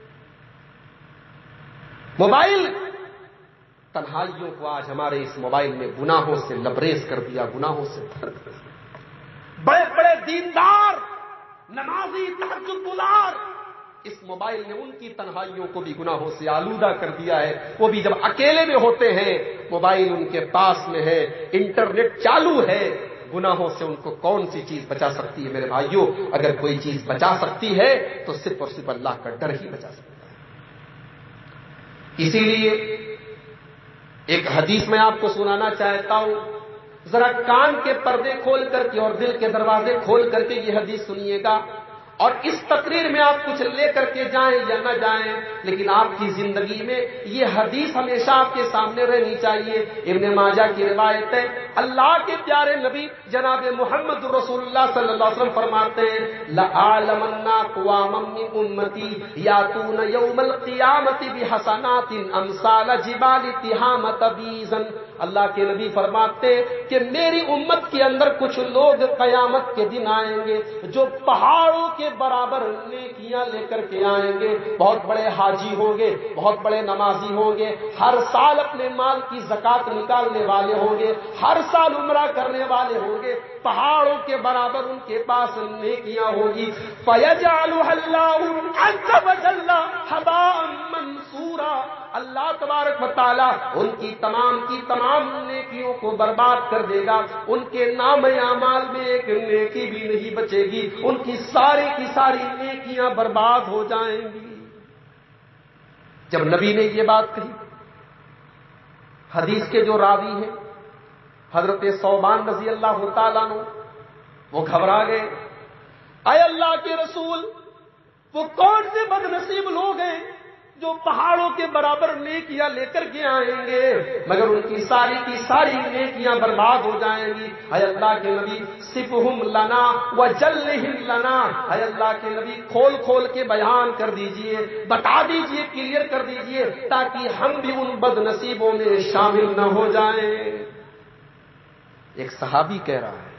موبائل تنہائیوں کو آج ہمارے اس موبائل میں گناہوں سے لبریز کر دیا، گناہوں سے بڑے بڑے دیندار نمازی تہجد گزار اس موبائل نے ان کی تنہائیوں کو بھی گناہوں سے آلودہ کر دیا ہے۔ وہ بھی جب اکیلے میں ہوتے ہیں، موبائل ان کے پاس میں ہے، انٹرنیٹ چالو ہے، گناہوں سے ان کو کون سی چیز بچا سکتی ہے؟ میرے بھائیوں اگر کوئی چیز بچا سکتی ہے تو صرف اور صرف اللہ کا ڈر ہی بچا سکتا ہے۔ اسی لیے ایک حدیث میں آپ کو سنانا چاہتا ہوں، ذرا کان کے پردے کھول کر کے اور دل کے دروازے کھول کر کے یہ حدیث سنیے گا، اور اس تقریر میں آپ کچھ لے کر کے جائیں یا نہ جائیں، لیکن آپ کی زندگی میں یہ حدیث ہمیشہ آپ کے سامنے رہنی چاہیے۔ ابن ماجہ کی روایت ہے، اللہ کے پیارے نبی جناب محمد رسول اللہ صلی اللہ علیہ وسلم فرماتے ہیں، لَأَعْلَمَنَّ أَقْوَامًا مِّنْ أُمَّتِي يَأْتُونَ يَوْمَ الْقِيَامَةِ بِحَسَنَاتٍ أَمْثَالَ جِبَالِ تِهَامَةَ بِيزًا اللہ کے نبی فرماتے کہ میری امت کے اندر کچھ لوگ قیامت کے دن آئیں گے جو پہاڑوں کے برابر نیکیاں لے کر کے آئیں گے. بہت بڑے حاجی ہوں گے, بہت بڑے نمازی ہوں گے, ہر سال اپنے مال کی زکات نکالنے والے ہوں گے, ہر سال عمرہ کرنے والے ہوں گے, پہاڑوں کے برابر ان کے پاس نیکیاں ہوگی. فَيَجْعَلُهَا اللَّهُ عَزَّ وَجَلَّ هَبَاءً مَنْثُورًا, اللہ تبارک و تعالی ان کی تمام نیکیوں کو برباد کر دے گا. ان کے نام اعمال میں ایک نیکی بھی نہیں بچے گی, ان کی ساری نیکیاں برباد ہو جائیں گی. جب نبی نے یہ بات کہی, حدیث کے جو راوی ہیں حضرت ثوبان رضی اللہ تعالیٰ عنہ, وہ گھبرا گئے. اے اللہ کے رسول, وہ کون سے بد نصیب لوگ ہیں جو پہاڑوں کے برابر نیکیاں لے کر کے آئیں گے مگر ان کی ساری نیکیاں برباد ہو جائیں گی. اے اللہ کے نبی صفہم لنا وجلہم لنا, اے اللہ کے نبی کھول کے بیان کر دیجئے, بتا دیجئے, کلیئر کر دیجئے تاکہ ہم بھی ان بد نصیبوں میں شامل نہ ہو جائیں. ایک صحابی کہہ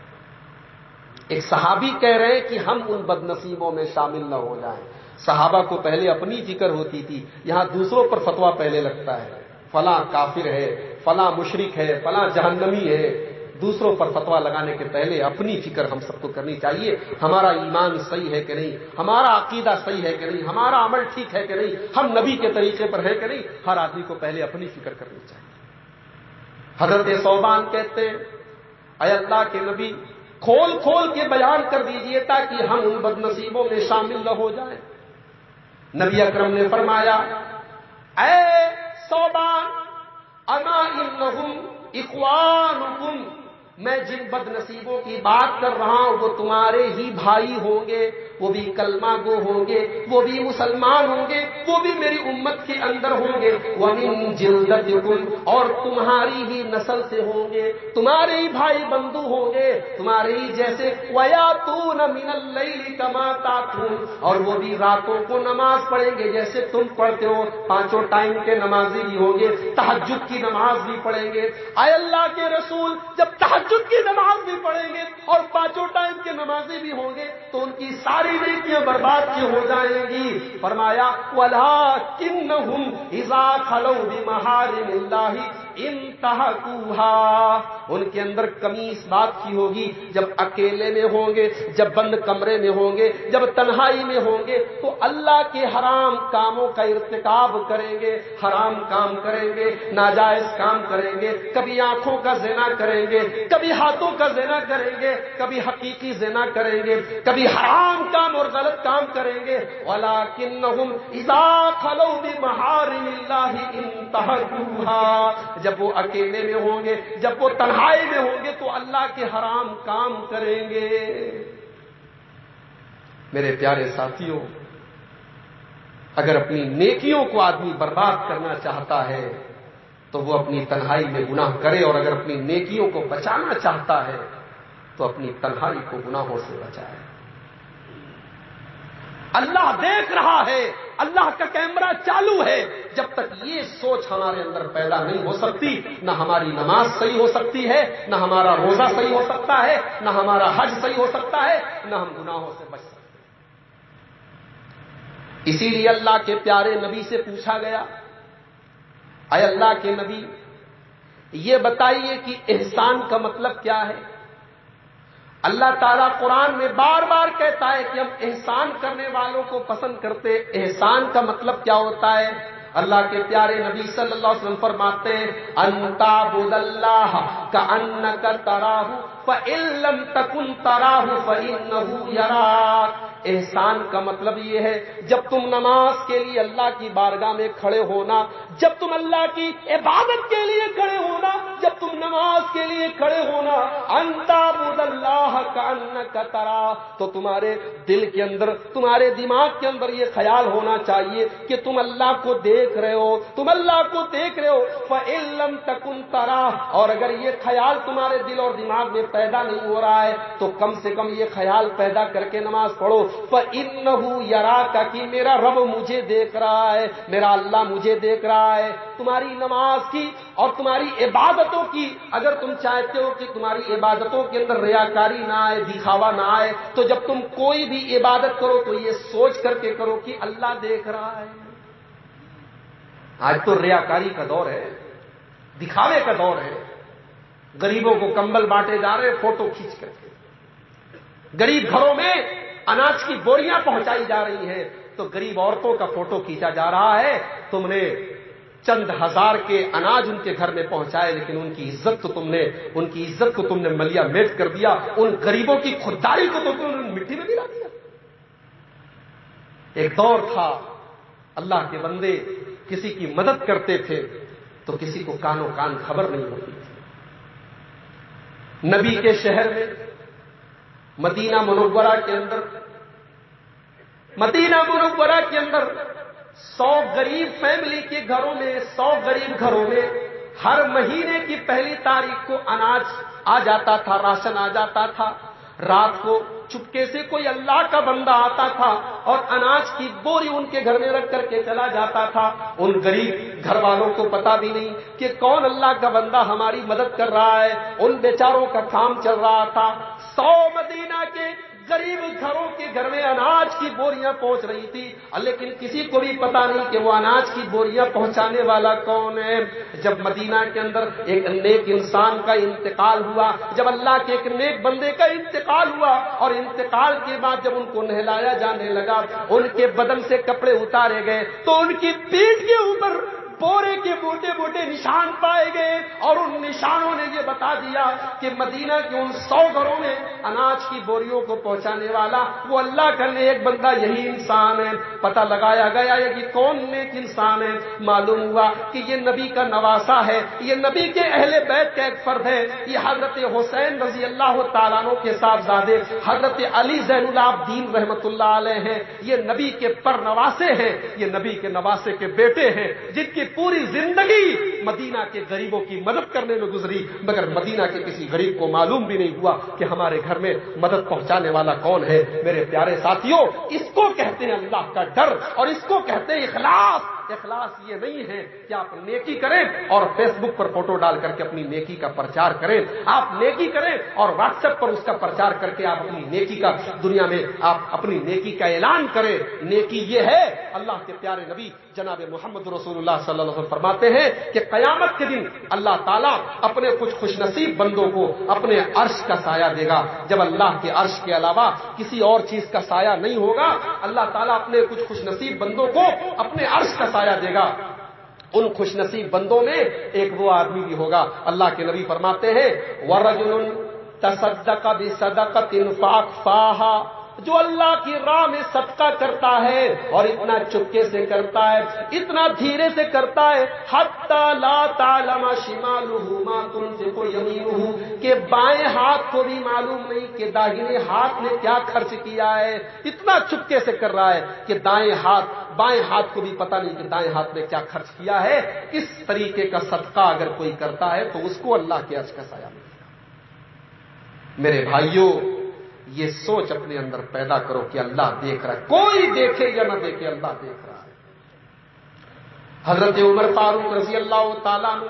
رہے ہیں کہ ہم ان بد نصیبوں میں شامل نہ ہو جائیں. صحابہ کو پہلے اپنی فکر ہوتی تھی, یہاں دوسروں پر فتویٰ پہلے لگتا ہے, فلاں کافر ہے, فلاں مشرک ہے, فلاں جہنمی ہے. دوسروں پر فتویٰ لگانے کے پہلے اپنی فکر ہم سب کو کرنی چاہیے. ہمارا ایمان صحیح ہے کہ نہیں, ہمارا عقیدہ صحیح ہے کہ نہیں, ہمارا عمل ٹھیک ہے کہ نہیں, ہم نبی کے طریقے پر ہے کہ نہیں. ہر آدمی کو پہلے اپنی فکر کرنی چاہیے. حضرت ثوبان کہتے ہیں اے اللہ کے نبی کھول کے بیان کر دیجئے تاکہ ہم ان بد نصیبوں میں شامل نہ ہو جائیں. نبی اکرم نے فرمایا اے ثوبان اما انہم اخوانکم, میں جن بد نصیبوں کی بات کر رہا ہوں وہ تمہارے ہی بھائی ہوں گے, وہ بھی کلمہ گو ہوں گے, وہ بھی مسلمان ہوں گے, وہ بھی میری امت کے اندر ہوں گے. وَمِن جِلْدَتِكُمْ, اور تمہاری ہی نسل سے ہوں گے, تمہارے ہی بھائی بندو ہوں گے, تمہارے ہی جیسے. وَيَأْتُونَ مِنَ اللَّيْلِ كَمَا تَأْتُونَ, اور وہ بھی راتوں کو نماز پڑھیں گے جیسے تم پڑھتے ہو. پانچوں ٹائم کے نمازی بھی ہوں گے, تہجد کی نماز بھی پڑھیں گے. اے اللہ کے رسول, جب تہجد کی نماز بھی پڑھیں گے اور پانچوں ٹائم کے نمازی بھی ہوں گے تو ان کی ساری نیکیاں برباد کی ہو جائیں گی. فرمایا وَلَٰكِنَّهُمْ إِذَا خَلَوْا بِمَحَارِمِ اللَّهِ انتہکوہا, ان کے اندر کمی اس بات کی ہوگی جب اکیلے میں ہوں گے, جب بند کمرے میں ہوں گے, جب تنہائی میں ہوں گے تو اللہ کے حرام کاموں کا ارتکاب کریں گے, حرام کام کریں گے, ناجائز کام کریں گے, کبھی آنکھوں کا زنا کریں گے, کبھی ہاتھوں کا زنا کریں گے, کبھی حقیقی زنا کریں گے, کبھی حرام کام اور غلط کام کریں گے. وَلَٰكِنَّهُمْ إِذَا خَلَوْا بِمَحَارِمِ اللَّهِ انتہکوہا, جب وہ اکیلے میں ہوں گے, جب وہ تنہائی میں ہوں گے تو اللہ کے حرام کام کریں گے. میرے پیارے ساتھیوں, اگر اپنی نیکیوں کو آدمی برباد کرنا چاہتا ہے تو وہ اپنی تنہائی میں گناہ کرے, اور اگر اپنی نیکیوں کو بچانا چاہتا ہے تو اپنی تنہائی کو گناہوں سے بچائے. اللہ دیکھ رہا ہے, اللہ کا کیمرہ چالو ہے. جب تک یہ سوچ ہمارے اندر پیدا نہیں ہو سکتی, نہ ہماری نماز صحیح ہو سکتی ہے, نہ ہمارا روزہ صحیح ہو سکتا ہے, نہ ہمارا حج صحیح ہو سکتا ہے, نہ ہم گناہوں سے بچ سکتے. اسی لیے اللہ کے پیارے نبی سے پوچھا گیا اے اللہ کے نبی یہ بتائیے کہ احسان کا مطلب کیا ہے. اللہ تعالیٰ قرآن میں بار بار کہتا ہے کہ ہم احسان کرنے والوں کو پسند کرتے. احسان کا مطلب کیا ہوتا ہے؟ اللہ کے پیارے نبی صلی اللہ علیہ وسلم فرماتے ہیں ان تعبد اللہ کأنک تراہ فإن لم تکن تراہ فإنہ یراک. احسان کا مطلب یہ ہے جب تم نماز کے لیے اللہ کی بارگاہ میں کھڑے ہونا, جب تم اللہ کی عبادت کے لیے کھڑے ہونا, جب تم نماز کے لیے کھڑے ہونا, ان تعبد اللہ کأنک تراہ, تو تمہارے دل کے اندر, تمہارے دماغ کے اندر یہ خیال ہونا چاہیے کہ تم اللہ کو دیکھ رہے ہو, تم اللہ کو دیکھ رہے ہو. فإن لم تکن تراہ, اور اگر یہ خیال تمہارے دل اور دماغ میں پیدا نہیں ہو رہا ہے تو کم سے کم یہ خیال پیدا کر کے نماز پڑھو فَإِنَّهُ يَرَاكَ کہ میرا رب مجھے دیکھ رہا ہے، میرا اللہ مجھے دیکھ رہا ہے۔ تمہاری نماز کی اور تمہاری عبادتوں کی اگر تم چاہتے ہو کہ تمہاری عبادتوں کے اندر ریاکاری نہ آئے، دکھاوا نہ آئے، تو جب تم کوئی بھی عبادت کرو تو یہ سوچ کر کے کرو کہ اللہ دیکھ رہا ہے۔ آج تو ریاکاری کا دور ہے، دکھاوے کا دور ہے۔ غریبوں کو کمبل بانٹے جا رہے ہیں فوٹو کھینچ کر کے، غریب گھروں میں اناج کی بوریاں پہنچائی جا رہی ہیں تو غریب عورتوں کا فوٹو کھینچا جا رہا ہے۔ تم نے چند ہزار کے اناج ان کے گھر میں پہنچائے، لیکن ان کی عزت کو تم نے ملیا میٹ کر دیا، ان غریبوں کی خودداری کو تو تم نے مٹی میں ملا دیا۔ ایک دور تھا اللہ کے بندے کسی کی مدد کرتے تھے تو کسی کو کانوں کان خبر نہیں ہوتی تھی۔ نبی کے شہر میں مدینہ منورہ کے اندر 100 غریب فیملی کے گھروں میں 100 غریب گھروں میں ہر مہینے کی پہلی تاریخ کو اناج آ جاتا تھا، راشن آ جاتا تھا۔ رات کو چپکے سے کوئی اللہ کا بندہ آتا تھا اور اناج کی بوری ان کے گھر میں رکھ کر کے چلا جاتا تھا۔ ان غریب گھر والوں کو پتا بھی نہیں کہ کون اللہ کا بندہ ہماری مدد کر رہا ہے، ان بیچاروں کا کام چل رہا تھا۔ 100 مدینہ کے غریب گھروں کے گھر میں اناج کی بوریاں پہنچ رہی تھی، لیکن کسی کو بھی پتا نہیں کہ وہ اناج کی بوریاں پہنچانے والا کون ہے۔ جب مدینہ کے اندر ایک نیک انسان کا انتقال ہوا، جب اللہ کے ایک نیک بندے کا انتقال ہوا اور انتقال کے بعد جب ان کو نہلایا جانے لگا، ان کے بدن سے کپڑے اتارے گئے تو ان کی پیٹھ کے اوپر بورے کے موٹے موٹے نشان پائے گئے، اور ان نشانوں نے یہ بتا دیا کہ مدینہ کے ان 100 گھروں میں اناج کی بوریوں کو پہنچانے والا وہ اللہ کا نیک بندہ یہی انسان ہے۔ پتہ لگایا گیا ہے کہ کون نیک انسان ہے، معلوم ہوا کہ یہ نبی کا نواسا ہے، یہ نبی کے اہل بیت کا ایک فرد ہے، یہ حضرت حسین رضی اللہ تعالیٰ عنہ کے صاحبزادے حضرت علی زین العابدین رحمۃ اللہ علیہ ہیں، یہ نبی کے پر نواسے ہیں، یہ نبی کے نواسے کے بیٹے ہیں، جن کی پوری زندگی مدینہ کے غریبوں کی مدد کرنے میں گزری، مگر مدینہ کے کسی غریب کو معلوم بھی نہیں ہوا کہ ہمارے گھر میں مدد پہنچانے والا کون ہے۔ میرے پیارے ساتھیوں، اس کو کہتے ہیں اللہ کا ڈر، اور اس کو کہتے ہیں اخلاص۔ اخلاص یہ نہیں ہے کہ آپ نیکی کریں اور فیس بک پر فوٹو ڈال کر کے اپنی نیکی کا پرچار کریں، آپ نیکی کریں اور واٹس ایپ پر اس کا پرچار کر کے آپ اپنی نیکی کا دنیا میں آپ اپنی نیکی کا اعلان کریں۔ نیکی یہ ہے، اللہ کے پیارے نبی جناب محمد رسول اللہ صلی اللہ علیہ وسلم فرماتے ہیں کہ قیامت کے دن اللہ تعالیٰ اپنے کچھ خوش نصیب بندوں کو اپنے عرش کا سایہ دے گا۔ جب اللہ کے عرش کے علاوہ کسی اور چیز کا سایہ نہیں ہوگا، اللہ تعالیٰ اپنے کچھ خوش نصیب بندوں کو اپنے عرش کا سایہ دے گا۔ ان خوش نصیب بندوں میں ایک وہ آدمی بھی ہوگا، اللہ کے نبی فرماتے ہیں وَرَجُلٌ تَصَدَّقَ بِصَدَقَةٍ فَأَخْفَاهَا، جو اللہ کی راہ میں صدقہ کرتا ہے اور اتنا چپکے سے کرتا ہے، اتنا دھیرے سے کرتا ہے، حَتَّى لَا تَعْلَمَ شِمَالُهُ مَا تُنْفِقُ يَمِينُهُ، کہ بائیں ہاتھ کو بھی معلوم نہیں کہ داہنے ہاتھ نے کیا خرچ کیا ہے، اتنا چپکے سے کر رہا ہے کہ بائیں ہاتھ کو بھی پتہ نہیں کہ دائیں ہاتھ نے کیا خرچ کیا ہے۔ اس طریقے کا صدقہ اگر کوئی کرتا ہے تو اس کو اللہ کے عرش کا سایہ ملے گا۔ میرے بھائیوں، یہ سوچ اپنے اندر پیدا کرو کہ اللہ دیکھ رہا ہے، کوئی دیکھے یا نہ دیکھے اللہ دیکھ رہا ہے۔ حضرت عمر فاروق رضی اللہ تعالیٰ عنہ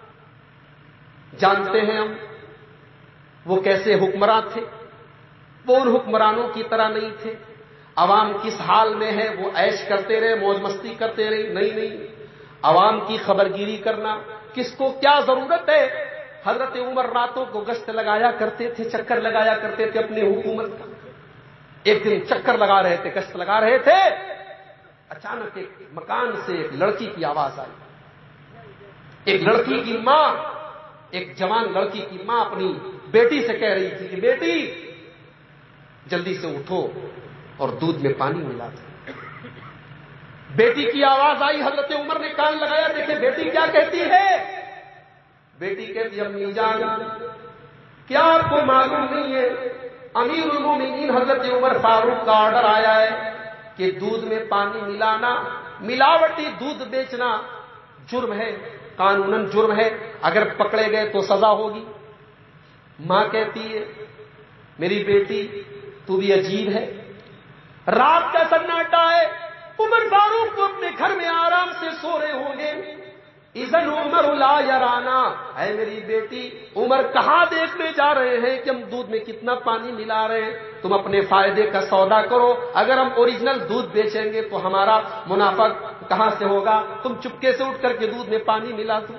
جانتے ہیں ہم وہ کیسے حکمراں تھے۔ وہ ان حکمرانوں کی طرح نہیں تھے عوام کس حال میں ہے وہ عیش کرتے رہے، موج مستی کرتے رہے، نہیں، عوام کی خبرگیری کرنا، کس کو کیا ضرورت ہے۔ حضرت عمر راتوں کو گشت لگایا کرتے تھے، چکر لگایا کرتے تھے اپنی حکومت کا۔ ایک دن چکر لگا رہے تھے، گشت لگا رہے تھے، اچانک ایک مکان سے ایک لڑکی کی آواز آئی۔ ایک لڑکی کی ماں، ایک جوان لڑکی کی ماں اپنی بیٹی سے کہہ رہی تھی کہ بیٹی جلدی سے اٹھو اور دودھ میں پانی ملا دو۔ بیٹی کی آواز آئی، حضرت عمر نے کان لگایا، دیکھے بیٹی کیا کہتی ہے۔ بیٹی کہتی امی جان، کیا آپ کو معلوم نہیں ہے امیر المومنین حضرت عمر فاروق کا آرڈر آیا ہے کہ دودھ میں پانی ملانا، ملاوٹی دودھ بیچنا جرم ہے، قانوناً جرم ہے، اگر پکڑے گئے تو سزا ہوگی۔ ماں کہتی ہے میری بیٹی تو بھی عجیب ہے، رات کا سناٹا ہے، عمر فاروق اپنے گھر میں آرام سے سو رہے ہوں گے. اذن عمر لا یرانا، اے میری بیٹی عمر کہاں دیکھنے جا رہے ہیں کہ ہم دودھ میں کتنا پانی ملا رہے ہیں؟ تم اپنے فائدے کا سودا کرو، اگر ہم اوریجنل دودھ بیچیں گے تو ہمارا منافع کہاں سے ہوگا؟ تم چپکے سے اٹھ کر کے دودھ میں پانی ملا دو.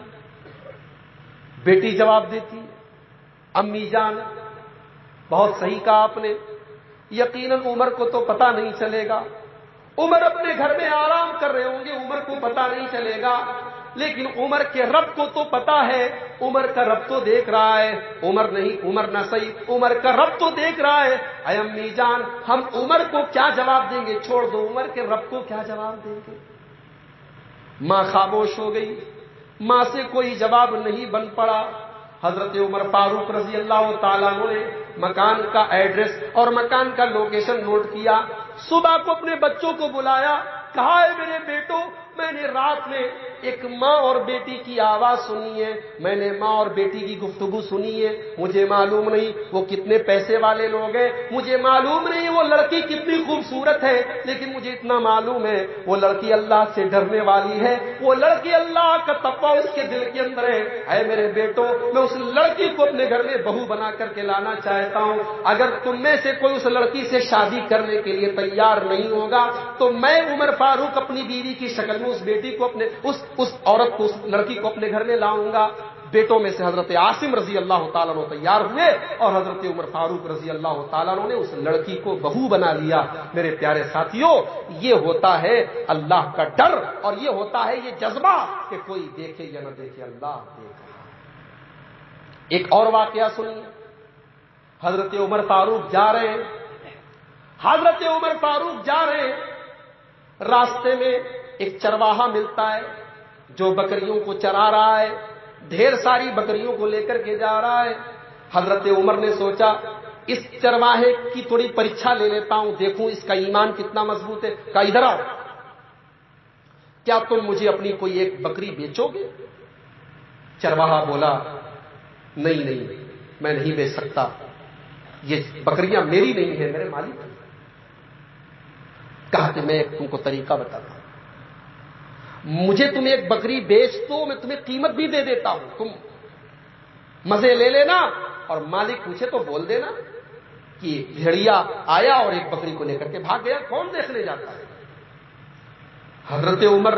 بیٹی جواب دیتی، امی جان بہت صحیح کہا آپ نے، یقیناً عمر کو تو پتہ نہیں چلے گا، عمر اپنے گھر میں آرام کر رہے ہوں گے، عمر کو پتہ نہیں چلے گا، لیکن عمر کے رب کو تو پتا ہے، عمر کا رب تو دیکھ رہا ہے. عمر نہیں، عمر نہ صحیح، عمر کا رب تو دیکھ رہا ہے. اے امی جان ہم عمر کو کیا جواب دیں گے؟ چھوڑ دو، عمر کے رب کو کیا جواب دیں گے؟ ماں خاموش ہو گئی، ماں سے کوئی جواب نہیں بن پڑا. حضرت عمر فاروق رضی اللہ تعالیٰ عنہ نے مکان کا ایڈریس اور مکان کا لوکیشن نوٹ کیا. صبح کو اپنے بچوں کو بلایا، کہا ہے میرے بیٹو میں نے رات میں ایک ماں اور بیٹی کی آواز سنی ہے، میں نے ماں اور بیٹی کی گفتگو سنی ہے. مجھے معلوم نہیں وہ کتنے پیسے والے لوگ ہیں، مجھے معلوم نہیں وہ لڑکی کتنی خوبصورت ہے، لیکن مجھے اتنا معلوم ہے وہ لڑکی اللہ سے ڈرنے والی ہے، وہ لڑکی اللہ کا تقویٰ اس کے دل کے اندر ہے. اے میرے بیٹو میں اس لڑکی کو اپنے گھر میں بہو بنا کر کے لانا چاہتا ہوں. اگر تم میں سے کوئی اس لڑکی سے شادی کرنے کے لیے تیار نہیں ہوگا تو میں عمر فاروق اپنی بیوی کی شکل میں اس بیٹی کو اپنے اس عورت کو، اس لڑکی کو اپنے گھر میں لاؤں گا. بیٹوں میں سے حضرت عاصم رضی اللہ تعالیٰ عنہ تیار ہوئے اور حضرت عمر فاروق رضی اللہ تعالیٰ عنہ نے اس لڑکی کو بہو بنا لیا. میرے پیارے ساتھیوں، یہ ہوتا ہے اللہ کا ڈر، اور یہ ہوتا ہے یہ جذبہ کہ کوئی دیکھے یا نہ دیکھے اللہ دیکھ رہا. ایک اور واقعہ سنیے. حضرت عمر فاروق جا رہے ہیں، حضرت عمر فاروق جا رہے ہیں، راستے میں ایک چرواہا ملتا ہے جو بکریوں کو چرا رہا ہے، ڈھیر ساری بکریوں کو لے کر کے جا رہا ہے. حضرت عمر نے سوچا اس چرواہے کی تھوڑی پریچھا لے لیتا ہوں، دیکھوں اس کا ایمان کتنا مضبوط ہے. کہا ادھر آؤ، کیا تم مجھے اپنی کوئی ایک بکری بیچو گے؟ چرواہا بولا نہیں میں نہیں بیچ سکتا، یہ بکریاں میری نہیں ہیں، میرے مالک ہیں. کہا کہ میں تم کو طریقہ بتاتا ہوں، مجھے تم ایک بکری بیچ دو، میں تمہیں قیمت بھی دے دیتا ہوں، تم مزے لے لینا، اور مالک پوچھے تو بول دینا کہ بھیڑیا آیا اور ایک بکری کو لے کر کے بھاگ گیا، کون دیکھنے جاتا ہے. حضرت عمر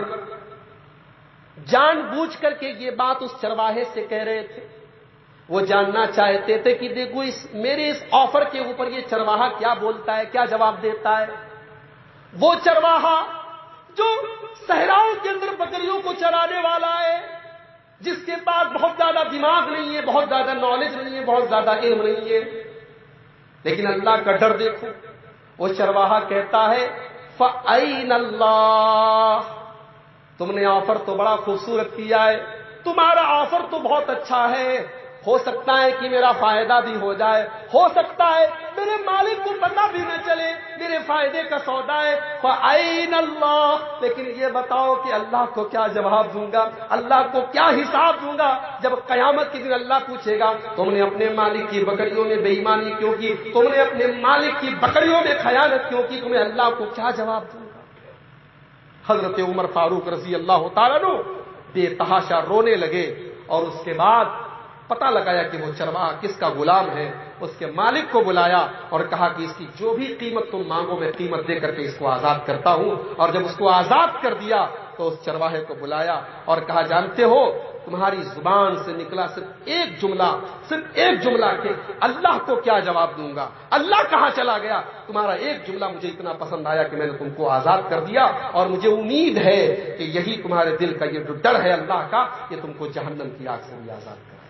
جان بوجھ کر کے یہ بات اس چرواہے سے کہہ رہے تھے. وہ جاننا چاہتے تھے کہ دیکھو میرے اس آفر کے اوپر یہ چرواہا کیا بولتا ہے، کیا جواب دیتا ہے. وہ چرواہا جو صحراؤں کے اندر بکریوں کو چرانے والا ہے، جس کے پاس بہت زیادہ دماغ نہیں ہے، بہت زیادہ نالج نہیں ہے، بہت زیادہ علم نہیں ہے، لیکن اللہ کا ڈر دیکھو. وہ چرواہا کہتا ہے فَأَيْنَ اللَّهُ، تم نے آفر تو بڑا خوبصورت کیا ہے، تمہارا آفر تو بہت اچھا ہے، ہو سکتا ہے کہ میرا فائدہ بھی ہو جائے، ہو سکتا ہے میرے مالک کو پتہ بھی نہ چلے، میرے فائدے کا سودا ہے. فَأَيْنَ اللَّهُ، لیکن یہ بتاؤ کہ اللہ کو کیا جواب دوں گا، اللہ کو کیا حساب دوں گا جب قیامت کے دن اللہ پوچھے گا تم نے اپنے مالک کی بکریوں میں بے ایمانی کیوں کی، تم نے اپنے مالک کی بکریوں میں خیانت کیوں کی، تمہیں اللہ کو کیا جواب دوں گا. حضرت عمر فاروق رضی اللہ تعالیٰ عنہ بے تحاشا رونے لگے، اور اس کے بعد پتہ لگایا کہ وہ چرواہا کس کا غلام ہے. اس کے مالک کو بلایا اور کہا کہ اس کی جو بھی قیمت تم مانگو میں قیمت دے کر کے اس کو آزاد کرتا ہوں. اور جب اس کو آزاد کر دیا تو اس چرواہے کو بلایا اور کہا جانتے ہو تمہاری زبان سے نکلا صرف ایک جملہ کہ اللہ کو کیا جواب دوں گا، اللہ کہاں چلا گیا، تمہارا ایک جملہ مجھے اتنا پسند آیا کہ میں نے تم کو آزاد کر دیا، اور مجھے امید ہے کہ یہی تمہارے دل کا یہ جو ڈر ہے اللہ کا، یہ تم کو جہنم کی آگ سے بھی آزاد کرے.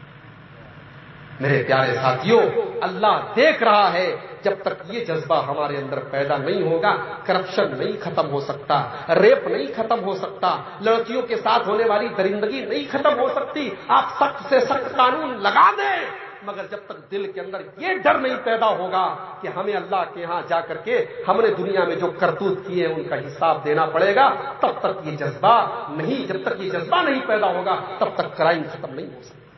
میرے پیارے ساتھیوں، اللہ دیکھ رہا ہے، جب تک یہ جذبہ ہمارے اندر پیدا نہیں ہوگا کرپشن نہیں ختم ہو سکتا، ریپ نہیں ختم ہو سکتا، لڑکیوں کے ساتھ ہونے والی درندگی نہیں ختم ہو سکتی. آپ سخت سے سخت قانون لگا دیں، مگر جب تک دل کے اندر یہ ڈر نہیں پیدا ہوگا کہ ہمیں اللہ کے ہاں جا کر کے ہم نے دنیا میں جو کرتوت کیے ان کا حساب دینا پڑے گا، تب تک یہ جذبہ نہیں، جب تک یہ جذبہ نہیں پیدا ہوگا تب تک کرائم ختم نہیں ہو سکتا.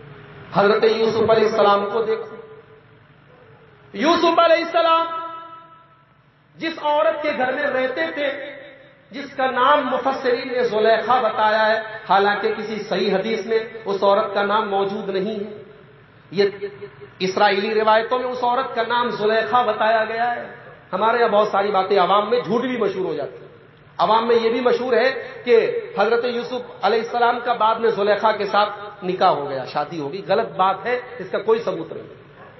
حضرت یوسف علیہ السلام کو دیکھو. یوسف علیہ السلام جس عورت کے گھر میں رہتے تھے، جس کا نام مفسرین نے زلیخا بتایا ہے، حالانکہ کسی صحیح حدیث میں اس عورت کا نام موجود نہیں ہے، یہ اسرائیلی روایتوں میں اس عورت کا نام زلیخا بتایا گیا ہے۔ ہمارے یہاں بہت ساری باتیں عوام میں جھوٹ بھی مشہور ہو جاتی ہیں۔ عوام میں یہ بھی مشہور ہے کہ حضرت یوسف علیہ السلام کا بعد میں زلیخا کے ساتھ نکاح ہو گیا، شادی ہو گئی۔ غلط بات ہے، اس کا کوئی ثبوت نہیں۔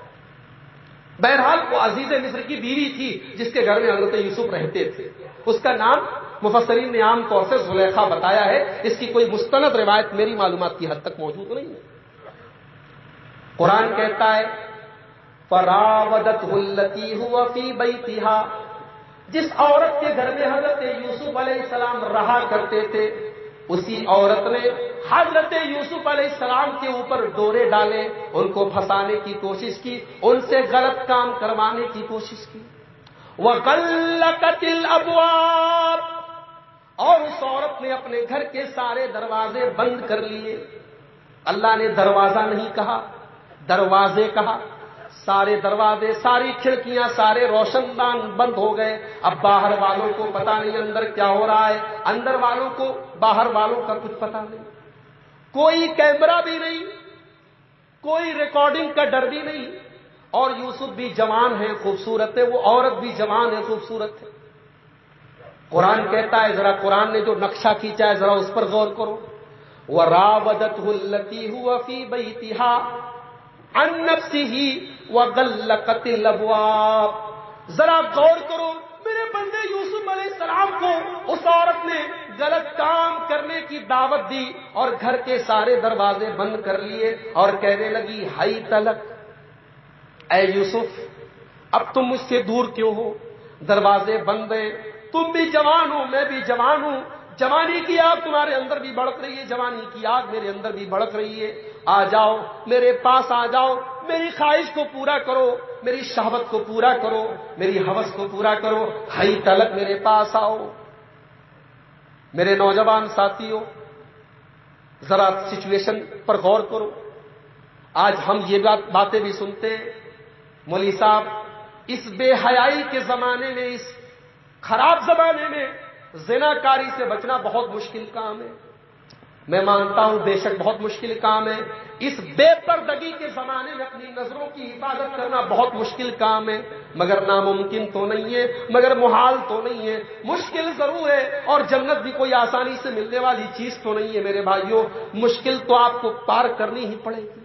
بہرحال وہ عزیز مصر کی بیوی تھی جس کے گھر میں حضرت یوسف رہتے تھے، اس کا نام مفسرین نے عام طور سے زلیخا بتایا ہے۔ اس کی کوئی مستند روایت میری معلومات کی حد تک موجود نہیں ہے۔ قرآن کہتا ہے فراودته التي هو في بيتها، جس عورت کے گھر میں حضرت یوسف علیہ السلام رہا کرتے تھے، اسی عورت نے حضرت یوسف علیہ السلام کے اوپر ڈورے ڈالے، ان کو پھنسانے کی کوشش کی، ان سے غلط کام کروانے کی کوشش کی۔ وَغَلَّقَتِ الْأَبْوَابَ، اور اس عورت نے اپنے گھر کے سارے دروازے بند کر لیے۔ اللہ نے دروازہ نہیں کہا، دروازے کہا۔ سارے دروازے، ساری کھڑکیاں، سارے روشن دان بند ہو گئے۔ اب باہر والوں کو پتا نہیں اندر کیا ہو رہا ہے، اندر والوں کو باہر والوں کا کچھ پتا نہیں، کوئی کیمرہ بھی نہیں، کوئی ریکارڈنگ کا ڈر بھی نہیں۔ اور یوسف بھی جوان ہے، خوبصورت ہے، وہ عورت بھی جوان ہے، خوبصورت ہے۔ قرآن کہتا ہے، ذرا قرآن نے جو نقشہ کھینچا ہے ذرا اس پر غور کرو۔ وَرَاوَدَتْهُ الَّتِي هُوَ فِي بَيْتِهَا عَن نَفْسِهِ وَغَلَّقَتِ الْأَبْوَابَ، ذرا غور کرو، میرے بندے یوسف علیہ السلام کو اس عورت نے غلط کام کرنے کی دعوت دی اور گھر کے سارے دروازے بند کر لیے اور کہنے لگی ہائی تلک، اے یوسف اب تم مجھ سے دور کیوں ہو، دروازے بند ہیں، تم بھی جوان ہو، میں بھی جوان ہوں، جوانی کی آگ تمہارے اندر بھی بھڑک رہی ہے، جوانی کی آگ میرے اندر بھی بھڑک رہی ہے، آ جاؤ میرے پاس، آ جاؤ میری خواہش کو پورا کرو، میری شہوت کو پورا کرو، میری ہوس کو پورا کرو، ہائی تلک میرے پاس آؤ۔ میرے نوجوان ساتھیوں، ذرا سچویشن پر غور کرو۔ آج ہم یہ باتیں بھی سنتے ہیں، مولوی صاحب اس بے حیائی کے زمانے میں، اس خراب زمانے میں زنا کاری سے بچنا بہت مشکل کام ہے۔ میں مانتا ہوں بے شک بہت مشکل کام ہے۔ اس بے پردگی کے زمانے میں اپنی نظروں کی حفاظت کرنا بہت مشکل کام ہے، مگر ناممکن تو نہیں ہے، مگر محال تو نہیں ہے، مشکل ضرور ہے، اور جنت بھی کوئی آسانی سے ملنے والی چیز تو نہیں ہے میرے بھائیوں، مشکل تو آپ کو پار کرنی ہی پڑے گی۔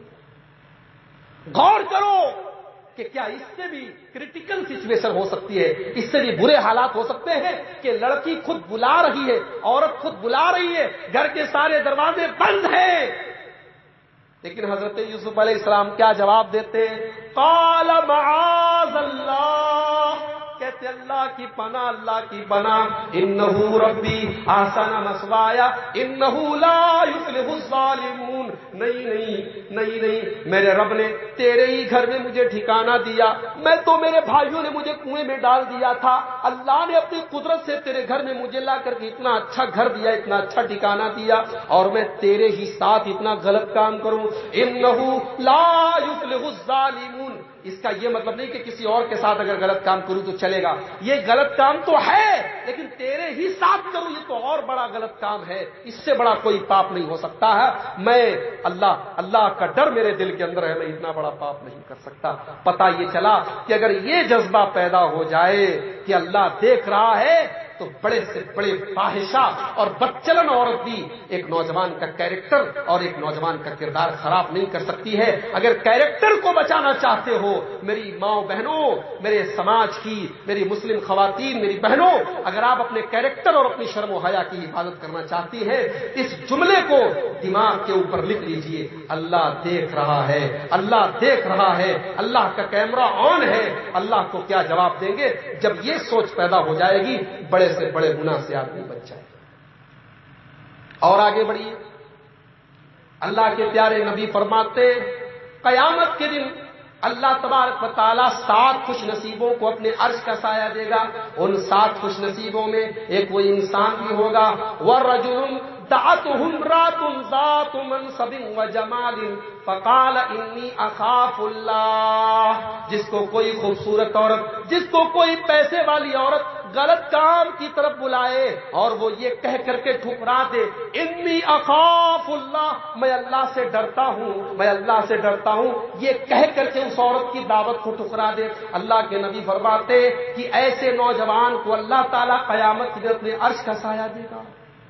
غور کرو کہ کیا اس سے بھی کریٹیکل سچویشن ہو سکتی ہے، اس سے بھی برے حالات ہو سکتے ہیں کہ لڑکی خود بلا رہی ہے، عورت خود بلا رہی ہے، گھر کے سارے دروازے بند ہیں، لیکن حضرت یوسف علیہ السلام کیا جواب دیتے ہیں؟ قال معاذ اللہ، کہتے اللہ کی پناہ، اللہ کی پناہ، انہ ربی احسن مثوایا انہ لا یفلح الظالمون، نہیں، میرے رب نے تیرے ہی گھر میں مجھے ٹھکانہ دیا، میں تو میرے بھائیوں نے مجھے کنویں میں ڈال دیا تھا، اللہ نے اپنی قدرت سے تیرے گھر میں مجھے لا کر کے اتنا اچھا گھر دیا، اتنا اچھا ٹھکانہ دیا، اور میں تیرے ہی ساتھ اتنا غلط کام کروں؟ انہ لا یفلح الظالمون، اس کا یہ مطلب نہیں کہ کسی اور کے ساتھ اگر غلط کام کروں تو چلے گا، یہ غلط کام تو ہے لیکن تیرے ہی ساتھ کروں یہ تو اور بڑا غلط کام ہے، اس سے بڑا کوئی پاپ نہیں ہو سکتا ہے، میں اللہ کا ڈر میرے دل کے اندر ہے، میں اتنا بڑا پاپ نہیں کر سکتا۔ پتہ یہ چلا کہ اگر یہ جذبہ پیدا ہو جائے کہ اللہ دیکھ رہا ہے تو بڑے سے بڑے فاحشہ اور بدچلن عورت بھی ایک نوجوان کا کیریکٹر اور ایک نوجوان کا کردار خراب نہیں کر سکتی ہے۔ اگر کیریکٹر کو بچانا چاہتے ہو میری ماں بہنوں، میرے سماج کی، میری مسلم خواتین، میری بہنوں، اگر آپ اپنے کیریکٹر اور اپنی شرم و حیا کی حفاظت کرنا چاہتی ہیں، اس جملے کو دماغ کے اوپر لکھ لیجئے، اللہ دیکھ رہا ہے، اللہ دیکھ رہا ہے، اللہ کا کیمرہ آن ہے، اللہ کو کیا جواب دیں گے؟ جب یہ سوچ پیدا ہو جائے گی بڑے سے بڑے گناہ سے آدمی بچ جائے۔ اور آگے بڑھیے، اللہ کے پیارے نبی فرماتے قیامت کے دن اللہ تبارک و تعالیٰ 7 خوش نصیبوں کو اپنے عرش کا سایہ دے گا، ان 7 خوش نصیبوں میں ایک وہ انسان بھی ہوگا وَرَجُلٌ دعتهم امرأة ذات منصب وجمال فقال انی اخاف اللہ. جس کو کوئی خوبصورت عورت، جس کو کوئی پیسے والی عورت غلط کام کی طرف بلائے اور وہ یہ کہہ کر کے ٹھکرا دے انی اخاف اللہ، میں اللہ سے ڈرتا ہوں، میں اللہ سے ڈرتا ہوں، یہ کہہ کر کے اس عورت کی دعوت کو ٹھکرا دے، اللہ کے نبی فرماتے کہ ایسے نوجوان کو اللہ تعالیٰ قیامت کے دن اپنے عرش کا سایہ دے گا.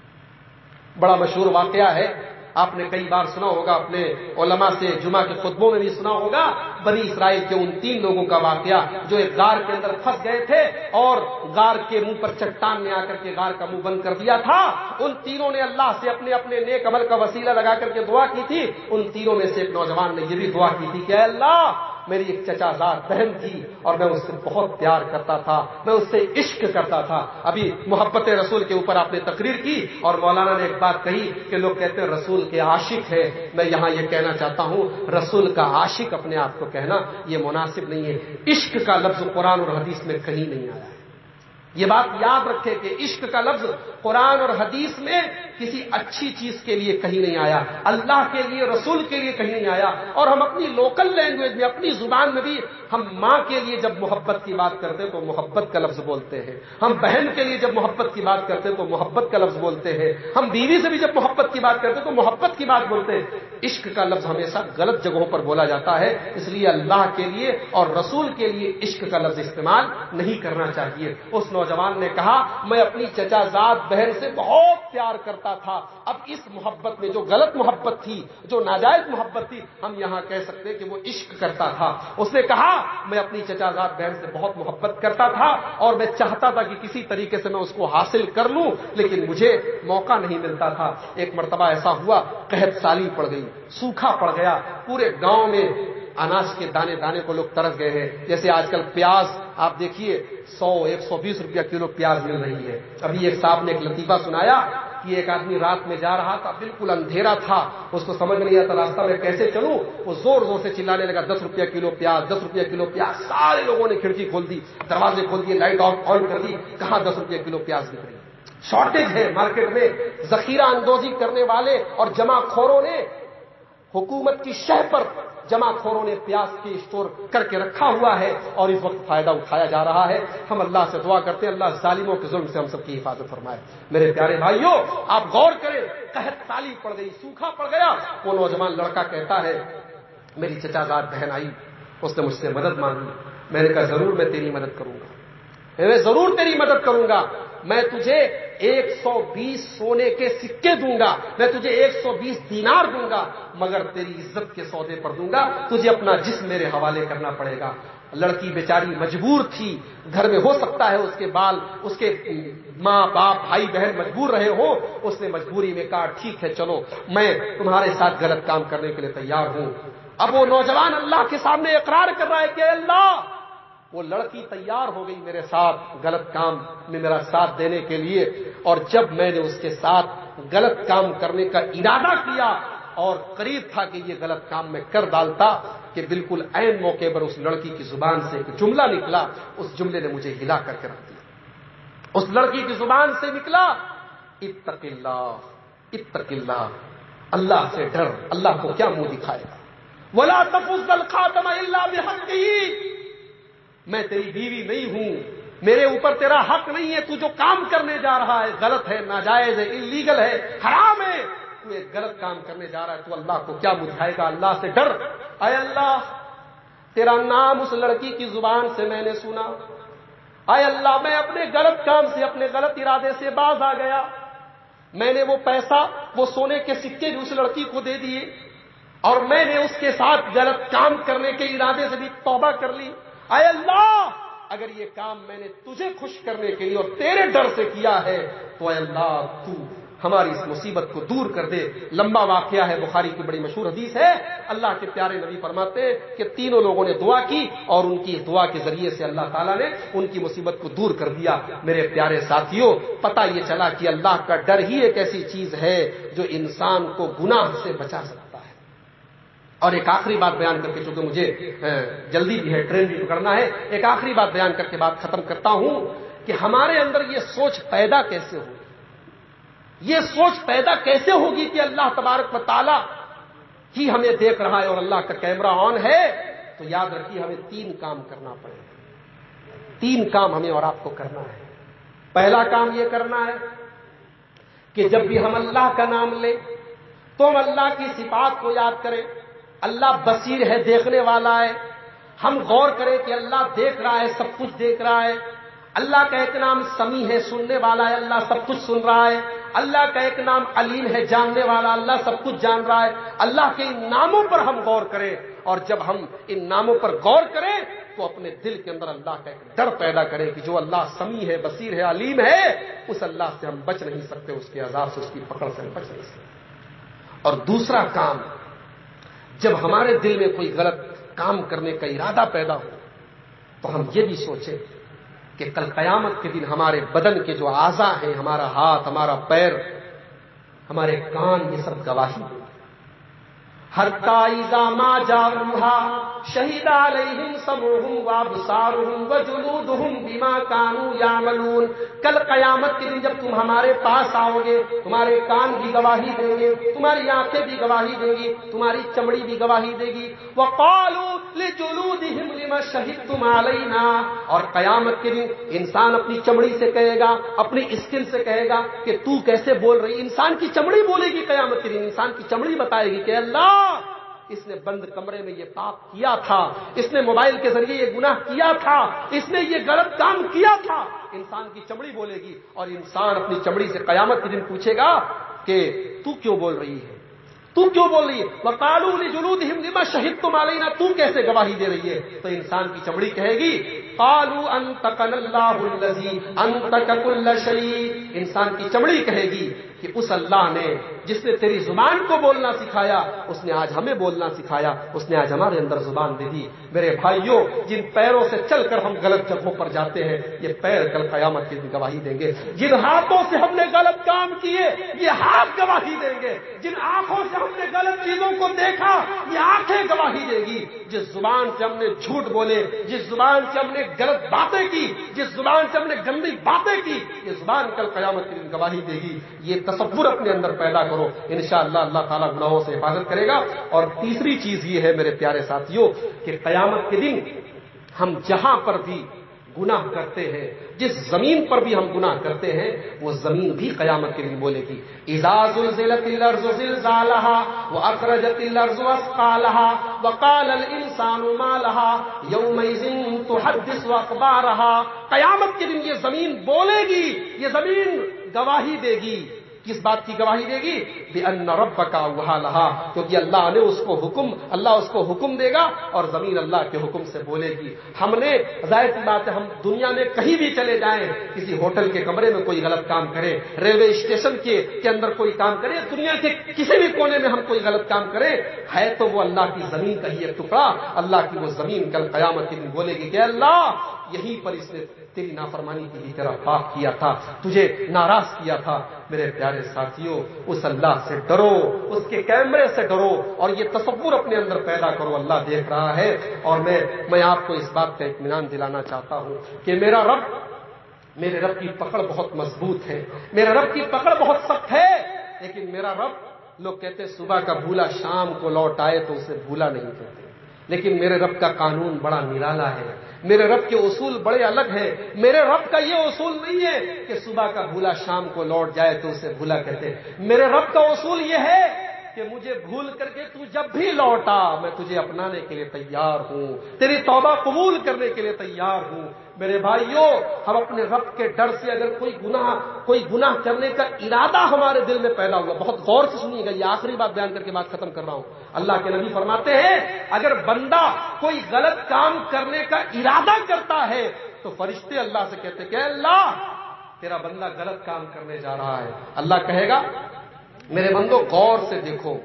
بڑا مشہور واقعہ ہے، آپ نے کئی بار سنا ہوگا، اپنے علماء سے جمعہ کے خطبوں میں بھی سنا ہوگا، بنی اسرائیل کے ان 3 لوگوں کا واقعہ جو ایک غار کے اندر پھنس گئے تھے اور غار کے منہ پر چٹان نے آ کر کے غار کا منہ بند کر دیا تھا. ان تینوں نے اللہ سے اپنے اپنے نیک عمل کا وسیلہ لگا کر کے دعا کی تھی. ان تینوں میں سے ایک نوجوان نے یہ بھی دعا کی تھی کہ اے اللہ، میری ایک چچا زاد بہن تھی اور میں اس سے بہت پیار کرتا تھا، میں اس سے عشق کرتا تھا. ابھی محبت رسول کے اوپر آپ نے تقریر کی اور مولانا نے ایک بات کہی کہ لوگ کہتے ہیں رسول کے عاشق ہے. میں یہاں یہ کہنا چاہتا ہوں، رسول کا عاشق اپنے آپ کو کہنا یہ مناسب نہیں ہے. عشق کا لفظ قرآن اور حدیث میں کہیں نہیں آیا ہے. یہ بات یاد رکھے کہ عشق کا لفظ قرآن اور حدیث میں کسی اچھی چیز کے لیے کہیں نہیں آیا، اللہ کے لیے، رسول کے لیے کہیں نہیں آیا. اور ہم اپنی لوکل لینگویج میں، اپنی زبان میں بھی ہم ماں کے لیے جب محبت کی بات کرتے ہیں تو محبت کا لفظ بولتے ہیں، ہم بہن کے لیے جب محبت کی بات کرتے ہیں تو محبت کا لفظ بولتے ہیں، ہم بیوی سے بھی جب محبت کی بات کرتے ہیں تو محبت کی بات بولتے ہیں. عشق کا لفظ ہمیشہ غلط جگہوں پر بولا جاتا ہے، اس لیے اللہ کے لیے اور رسول کے لیے عشق کا لفظ استعمال نہیں کرنا چاہیے. اس نوجوان نے کہا میں اپنی چچا زاد بہن سے بہت پیار کرتا تھا، اب اس محبت میں جو غلط محبت تھی، جو ناجائز محبت تھی، ہم یہاں کہہ سکتے کہ وہ عشق کرتا تھا. اس نے کہا میں اپنی چچا زاد بہن سے بہت محبت کرتا تھا اور میں چاہتا تھا کہ کسی طریقے سے میں اس کو حاصل کر لوں، لیکن مجھے موقع نہیں ملتا تھا. ایک مرتبہ ایسا ہوا، قحط سالی پڑ گئی، سوکھا پڑ گیا، پورے گاؤں میں اناج کے دانے دانے کو لوگ ترس گئے ہیں. جیسے آج کل پیاز آپ دیکھیے 100-120 روپیہ کلو پیاز مل رہی ہے. ابھی ایک صاحب نے ایک لطیفہ سنایا کہ ایک آدمی رات میں جا رہا تھا، بالکل اندھیرا تھا، اس کو سمجھ نہیں آتا راستہ میں کیسے چلوں، وہ زور زور سے چلانے لگا 10 روپیہ کلو پیاز، 10 روپیہ کلو پیاز. سارے لوگوں نے کھڑکی کھول دی، دروازے کھول دیے، لائٹ آن کر دی. کہاں 10 روپیہ کلو پیاز بک رہی ہے؟ شارٹیج ہے مارکیٹ میں. ذخیرہ اندوزی کرنے والے اور جمع خوروں نے، حکومت کی شہ پر جمع خوروں نے پیاز کی اسٹور کر کے رکھا ہوا ہے اور اس وقت فائدہ اٹھایا جا رہا ہے. ہم اللہ سے دعا کرتے ہیں اللہ ظالموں کے ظلم سے ہم سب کی حفاظت فرمائے. میرے پیارے بھائیوں، آپ غور کریں، قحط سالی پڑ گئی، سوکھا پڑ گیا. وہ نوجوان لڑکا کہتا ہے میری چچا زاد بہن آئی، اس نے مجھ سے مدد مانگی. میں نے کہا ضرور میں تیری مدد کروں گا، میں ضرور تیری مدد کروں گا. میں تجھے 120 سونے کے سکے دوں گا، میں تجھے 120 دینار دوں گا، مگر تیری عزت کے سودے پر دوں گا. تجھے اپنا جسم میرے حوالے کرنا پڑے گا. لڑکی بیچاری مجبور تھی، گھر میں ہو سکتا ہے اس کے بال، اس کے ماں باپ بھائی بہن مجبور رہے ہو. اس نے مجبوری میں کہا ٹھیک ہے چلو میں تمہارے ساتھ غلط کام کرنے کے لیے تیار ہوں. اب وہ نوجوان اللہ کے سامنے اقرار کر رہا ہے کہ اللہ، وہ لڑکی تیار ہو گئی میرے ساتھ غلط کام میں میرا ساتھ دینے کے لیے. اور جب میں نے اس کے ساتھ غلط کام کرنے کا ارادہ کیا اور قریب تھا کہ یہ غلط کام میں کر ڈالتا کہ بالکل عین موقع پر اس لڑکی کی زبان سے ایک جملہ نکلا، اس جملے نے مجھے ہلا کر کے رکھ دیا. اس لڑکی کی زبان سے نکلا اتق اللہ، اتق اللہ، اللہ سے ڈر. اللہ کو کیا منہ دکھائے گا؟ ولا تفض الخاتم الا بحقہ، میں تیری بیوی نہیں ہوں، میرے اوپر تیرا حق نہیں ہے. تو جو کام کرنے جا رہا ہے غلط ہے، ناجائز ہے، انلیگل ہے، حرام ہے، تو ایک غلط کام کرنے جا رہا ہے. تو اللہ کو کیا بجھائے گا؟ اللہ سے ڈر. اے اللہ، تیرا نام اس لڑکی کی زبان سے میں نے سنا. اے اللہ، میں اپنے غلط کام سے، اپنے غلط ارادے سے باز آ گیا. میں نے وہ پیسہ، وہ سونے کے سکے بھی اس لڑکی کو دے دیے اور میں نے اس کے ساتھ غلط کام کرنے کے ارادے سے بھی توبہ کر لی. اے اللہ، اگر یہ کام میں نے تجھے خوش کرنے کے لیے اور تیرے ڈر سے کیا ہے تو اے اللہ تو ہماری اس مصیبت کو دور کر دے. لمبا واقعہ ہے، بخاری کی بڑی مشہور حدیث ہے. اللہ کے پیارے نبی فرماتے ہیں کہ تینوں لوگوں نے دعا کی اور ان کی دعا کے ذریعے سے اللہ تعالیٰ نے ان کی مصیبت کو دور کر دیا. میرے پیارے ساتھیوں، پتہ یہ چلا کہ اللہ کا ڈر ہی ایک ایسی چیز ہے جو انسان کو گناہ سے بچا سکتا ہے. اور ایک آخری بات بیان کر کے، چونکہ مجھے جلدی بھی ہے، ٹرین بھی پکڑنا ہے، ایک آخری بات بیان کر کے بات ختم کرتا ہوں کہ ہمارے اندر یہ سوچ پیدا کیسے ہوئی. یہ سوچ پیدا کیسے ہوگی کہ اللہ تبارک و تعالی ہی ہمیں دیکھ رہا ہے اور اللہ کا کیمرہ آن ہے؟ تو یاد رکھیے ہمیں 3 کام کرنا پڑے گا. 3 کام ہمیں اور آپ کو کرنا ہے. پہلا کام یہ کرنا ہے کہ جب بھی ہم اللہ کا نام لیں تو ہم اللہ کی صفات کو یاد کریں. اللہ بصیر ہے، دیکھنے والا ہے. ہم غور کریں کہ اللہ دیکھ رہا ہے، سب کچھ دیکھ رہا ہے. اللہ کا ایک نام سمیع ہے، سننے والا ہے، اللہ سب کچھ سن رہا ہے. اللہ کا ایک نام علیم ہے، جاننے والا، اللہ سب کچھ جان رہا ہے. اللہ کے ان ناموں پر ہم غور کریں، اور جب ہم ان ناموں پر غور کریں تو اپنے دل کے اندر اللہ کا ایک ڈر پیدا کریں کہ جو اللہ سمیع ہے، بصیر ہے، علیم ہے، اس اللہ سے ہم بچ نہیں سکتے، اس کے عذاب سے، اس کی پکڑ سے ہم بچ نہیں سکتے. اور دوسرا کام، جب ہمارے دل میں کوئی غلط کام کرنے کا ارادہ پیدا ہو تو ہم یہ بھی سوچیں کہ کل قیامت کے دن ہمارے بدن کے جو اعضاء ہیں، ہمارا ہاتھ، ہمارا پیر، ہمارے کان، یہ سب گواہی دیں. حتی اذا ما جاءوها شہد علیہم سمعهم وابصارهم وجلودهم بما كانوا يعملون. کل قیامت کے دن جب تم ہمارے پاس آؤ گے، تمہارے کان بھی گواہی دیں گے، تمہاری آنکھیں بھی گواہی دیں گی، تمہاری چمڑی بھی گواہی دے گی. وقالوا لجلودهم لما شهدتم علینا. اور قیامت کے دن انسان اپنی چمڑی سے کہے گا، اپنی اسکن سے کہے گا کہ تو کیسے بول رہی. انسان کی چمڑی بولے گی قیامت کے دن، انسان کی چمڑی بتائے گی کہ اللہ اس نے بند کمرے میں یہ پاپ کیا تھا، اس نے موبائل کے ذریعے یہ گناہ کیا تھا، اس نے یہ غلط کام کیا تھا. انسان کی چمڑی بولے گی، اور انسان اپنی چمڑی سے قیامت کے دن پوچھے گا کہ تو کیوں بول رہی ہے، تو کیوں بول رہی ہے. وقالوا لجلودهم لما شهدتم علينا. تو کیسے گواہی دے رہی ہے؟ تو انسان کی چمڑی کہے گی قالوا انطقنا الله الذي انطق كل شيء. انسان کی چمڑی کہے گی کہ اس اللہ نے جس نے تیری زبان کو بولنا سکھایا، اس نے آج ہمیں بولنا سکھایا، اس نے آج ہمارے اندر زبان دے دی. میرے بھائیوں، جن پیروں سے چل کر ہم غلط جگہوں پر جاتے ہیں، یہ پیر کل قیامت کے دن گواہی دیں گے. جن ہاتھوں سے ہم نے غلط کام کیے، یہ ہاتھ گواہی دیں گے. جن آنکھوں سے ہم نے غلط چیزوں کو دیکھا، یہ آنکھیں گواہی دے گی. جس زبان سے ہم نے جھوٹ بولے، جس زبان سے ہم نے غلط باتیں کی، جس زبان سے ہم نے گندی باتیں کی، یہ زبان کل قیامت کے دن گواہی دے گی. یہ تصور اپنے اندر پیدا کرو، انشاءاللہ اللہ تعالیٰ گناہوں سے حفاظت کرے گا. اور تیسری چیز یہ ہے میرے پیارے ساتھیوں کہ قیامت کے دن ہم جہاں پر بھی گناہ کرتے ہیں، جس زمین پر بھی ہم گناہ کرتے ہیں، وہ زمین بھی قیامت کے دن بولے گی اذا زلزلت الارض زلزالها واخرجت الارض اثقالها وقال الانسان ما لها يومئذ تحدث اخبارها. قیامت کے دن یہ زمین بولے گی، یہ زمین گواہی دے گی. کس بات کی گواہی دے گی؟ بِأَنَّ رَبَّكَ أَوْحَىٰ لَهَا. کیونکہ اللہ اس کو حکم دے گا اور زمین اللہ کے حکم سے بولے گی. ہم نے ظاہر سی بات ہے، ہم دنیا میں کہیں بھی چلے جائیں، کسی ہوٹل کے کمرے میں کوئی غلط کام کرے، ریلوے اسٹیشن کے اندر کوئی کام کرے، دنیا کے کسی بھی کونے میں ہم کوئی غلط کام کریں، ہے تو وہ اللہ کی زمین کا ہی ایک ٹکڑا. اللہ کی وہ زمین کل قیامت کے دن بولے گی کہ اللہ یہیں پر اس نے تیری نافرمانی کی تیرا پاک کیا تھا، تجھے ناراض کیا تھا. میرے پیارے ساتھیوں، اس اللہ سے ڈرو، اس کے کیمرے سے ڈرو، اور یہ تصور اپنے اندر پیدا کرو اللہ دیکھ رہا ہے. اور میں آپ کو اس بات کا اطمینان دلانا چاہتا ہوں کہ میرے رب کی پکڑ بہت مضبوط ہے، میرے رب کی پکڑ بہت سخت ہے. لیکن میرا رب، لوگ کہتے صبح کا بھولا شام کو لوٹ آئے تو اسے بھولا نہیں کہتے، لیکن میرے رب کا قانون بڑا نرالا ہے، میرے رب کے اصول بڑے الگ ہیں. میرے رب کا یہ اصول نہیں ہے کہ صبح کا بھولا شام کو لوٹ جائے تو اسے بھولا کہتے. میرے رب کا اصول یہ ہے کہ مجھے بھول کر کے تو جب بھی لوٹا، میں تجھے اپنانے کے لیے تیار ہوں، تیری توبہ قبول کرنے کے لیے تیار ہوں. میرے بھائیوں، ہم اپنے رب کے ڈر سے اگر کوئی گناہ کرنے کا ارادہ ہمارے دل میں پیدا ہوا، بہت غور سے سنیے گا، یہ آخری بات بیان کر کے بات ختم کر رہا ہوں. اللہ کے نبی فرماتے ہیں اگر بندہ کوئی غلط کام کرنے کا ارادہ کرتا ہے تو فرشتے اللہ سے کہتے کہ اللہ تیرا بندہ غلط کام کرنے جا رہا ہے. اللہ کہے گا میرے بندو غور سے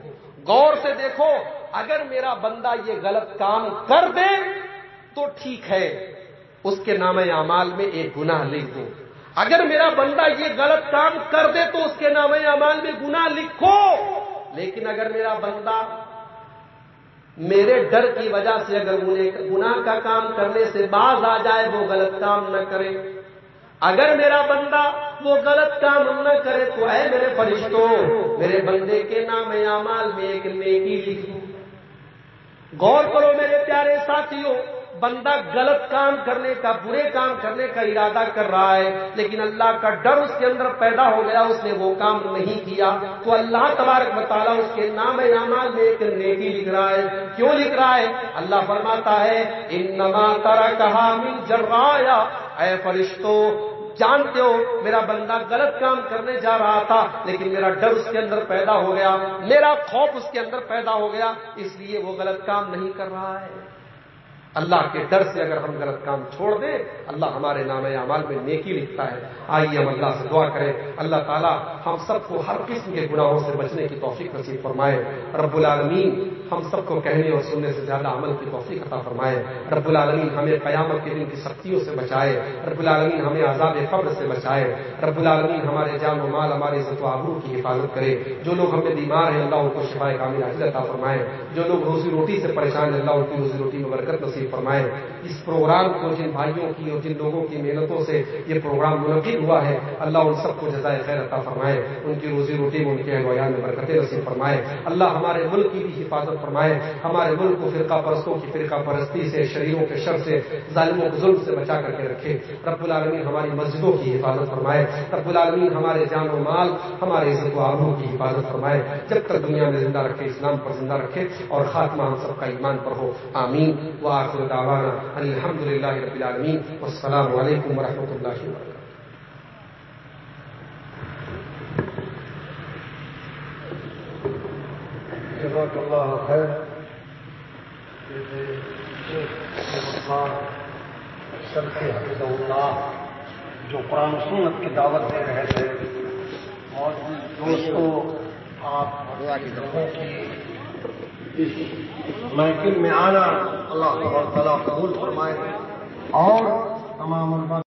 دیکھو، اگر میرا بندہ یہ غلط کام کر دے تو ٹھیک ہے، اس کے نامہ اعمال میں ایک گناہ لکھ دو. اگر میرا بندہ یہ غلط کام کر دے تو اس کے نامہ اعمال میں گناہ لکھو. لیکن اگر میرا بندہ میرے ڈر کی وجہ سے اگر گناہ کا کام کرنے سے باز آ جائے، وہ غلط کام نہ کرے، اگر میرا بندہ وہ غلط کام نہ کرے تو اے میرے فرشتوں میرے بندے کے نام اعمال میں ایک نیکی لکھ دو۔ غور کرو میرے پیارے ساتھیوں، بندہ غلط کام کرنے کا، برے کام کرنے کا ارادہ کر رہا ہے، لیکن اللہ کا ڈر اس کے اندر پیدا ہو گیا، اس نے وہ کام نہیں کیا، تو اللہ تبارک و تعالیٰ اس کے نام اعمال میں ایک نیکی لکھ رہا ہے۔ کیوں لکھ رہا ہے؟ اللہ فرماتا ہے انما ترکھا من جرایا، اے فرشتوں جانتے ہو میرا بندہ غلط کام کرنے جا رہا تھا، لیکن میرا ڈر اس کے اندر پیدا ہو گیا، میرا خوف اس کے اندر پیدا ہو گیا، اس لیے وہ غلط کام نہیں کر رہا ہے۔ اللہ کے ڈر سے اگر ہم غلط کام چھوڑ دیں، اللہ ہمارے نام اعمال میں نیکی لکھتا ہے۔ آئیے ہم اللہ سے دعا کریں، اللہ تعالیٰ ہم سب کو ہر قسم کے گناہوں سے بچنے کی توفیق نصیب فرمائے۔ رب العالمین ہم سب کو کہنے اور سننے سے زیادہ عمل کی توفیق عطا فرمائے۔ رب العالمین ہمیں قیامت کے دن کی سختیوں سے بچائے۔ رب العالمین ہمیں عذاب قبر سے بچائے۔ رب العالمین ہمارے جان و مال، ہماری عزت و آبرو کی حفاظت کرے۔ جو لوگ ہم میں بیمار ہیں اللہ ان کو شفائے کامل عاجل عطا فرمائے۔ جو لوگ روزی روٹی سے پریشان ہیں اللہ ان کی روزی روٹی میں برکت نصیب فرمائے۔ اس پروگرام کو جن بھائیوں کی اور جن لوگوں کی محنتوں سے یہ پروگرام منعقد ہوا ہے اللہ ان سب کو جزائے خیر عطا فرمائے، ان کی روزی روٹی میں، ان کے اہل و عیال میں برکتیں نصیب فرمائے۔ اللہ ہمارے ملک کی بھی حفاظت فرمائے، ہمارے ملک کو فرقہ پرستوں کی فرقہ پرستی سے، شریروں کے شر سے، ظالموں کے ظلم سے بچا کر کے رکھے۔ رب العالمین ہماری مسجدوں کی حفاظت فرمائے۔ رب العالمین ہمارے جان و مال، ہمارے عزت و آبرو کی حفاظت فرمائے، جب تک دنیا میں زندہ رکھے، اسلام پر زندہ رکھے، اور خاتمہ ہم سب کا ایمان پر ہو، آمین۔ وآخر دعوانا الحمد للہ رب العالمین، والسلام علیکم ورحمۃ اللہ وبرکاتہ۔ جزاک اللہ خیر۔ سلفی حفظ اللہ جو قرآن و سنت کی دعوت دے رہے تھے، اور دوستوں آپ لوگوں کی اس محفل میں آنا اللہ تعالیٰ قبول فرمائے، اور تمام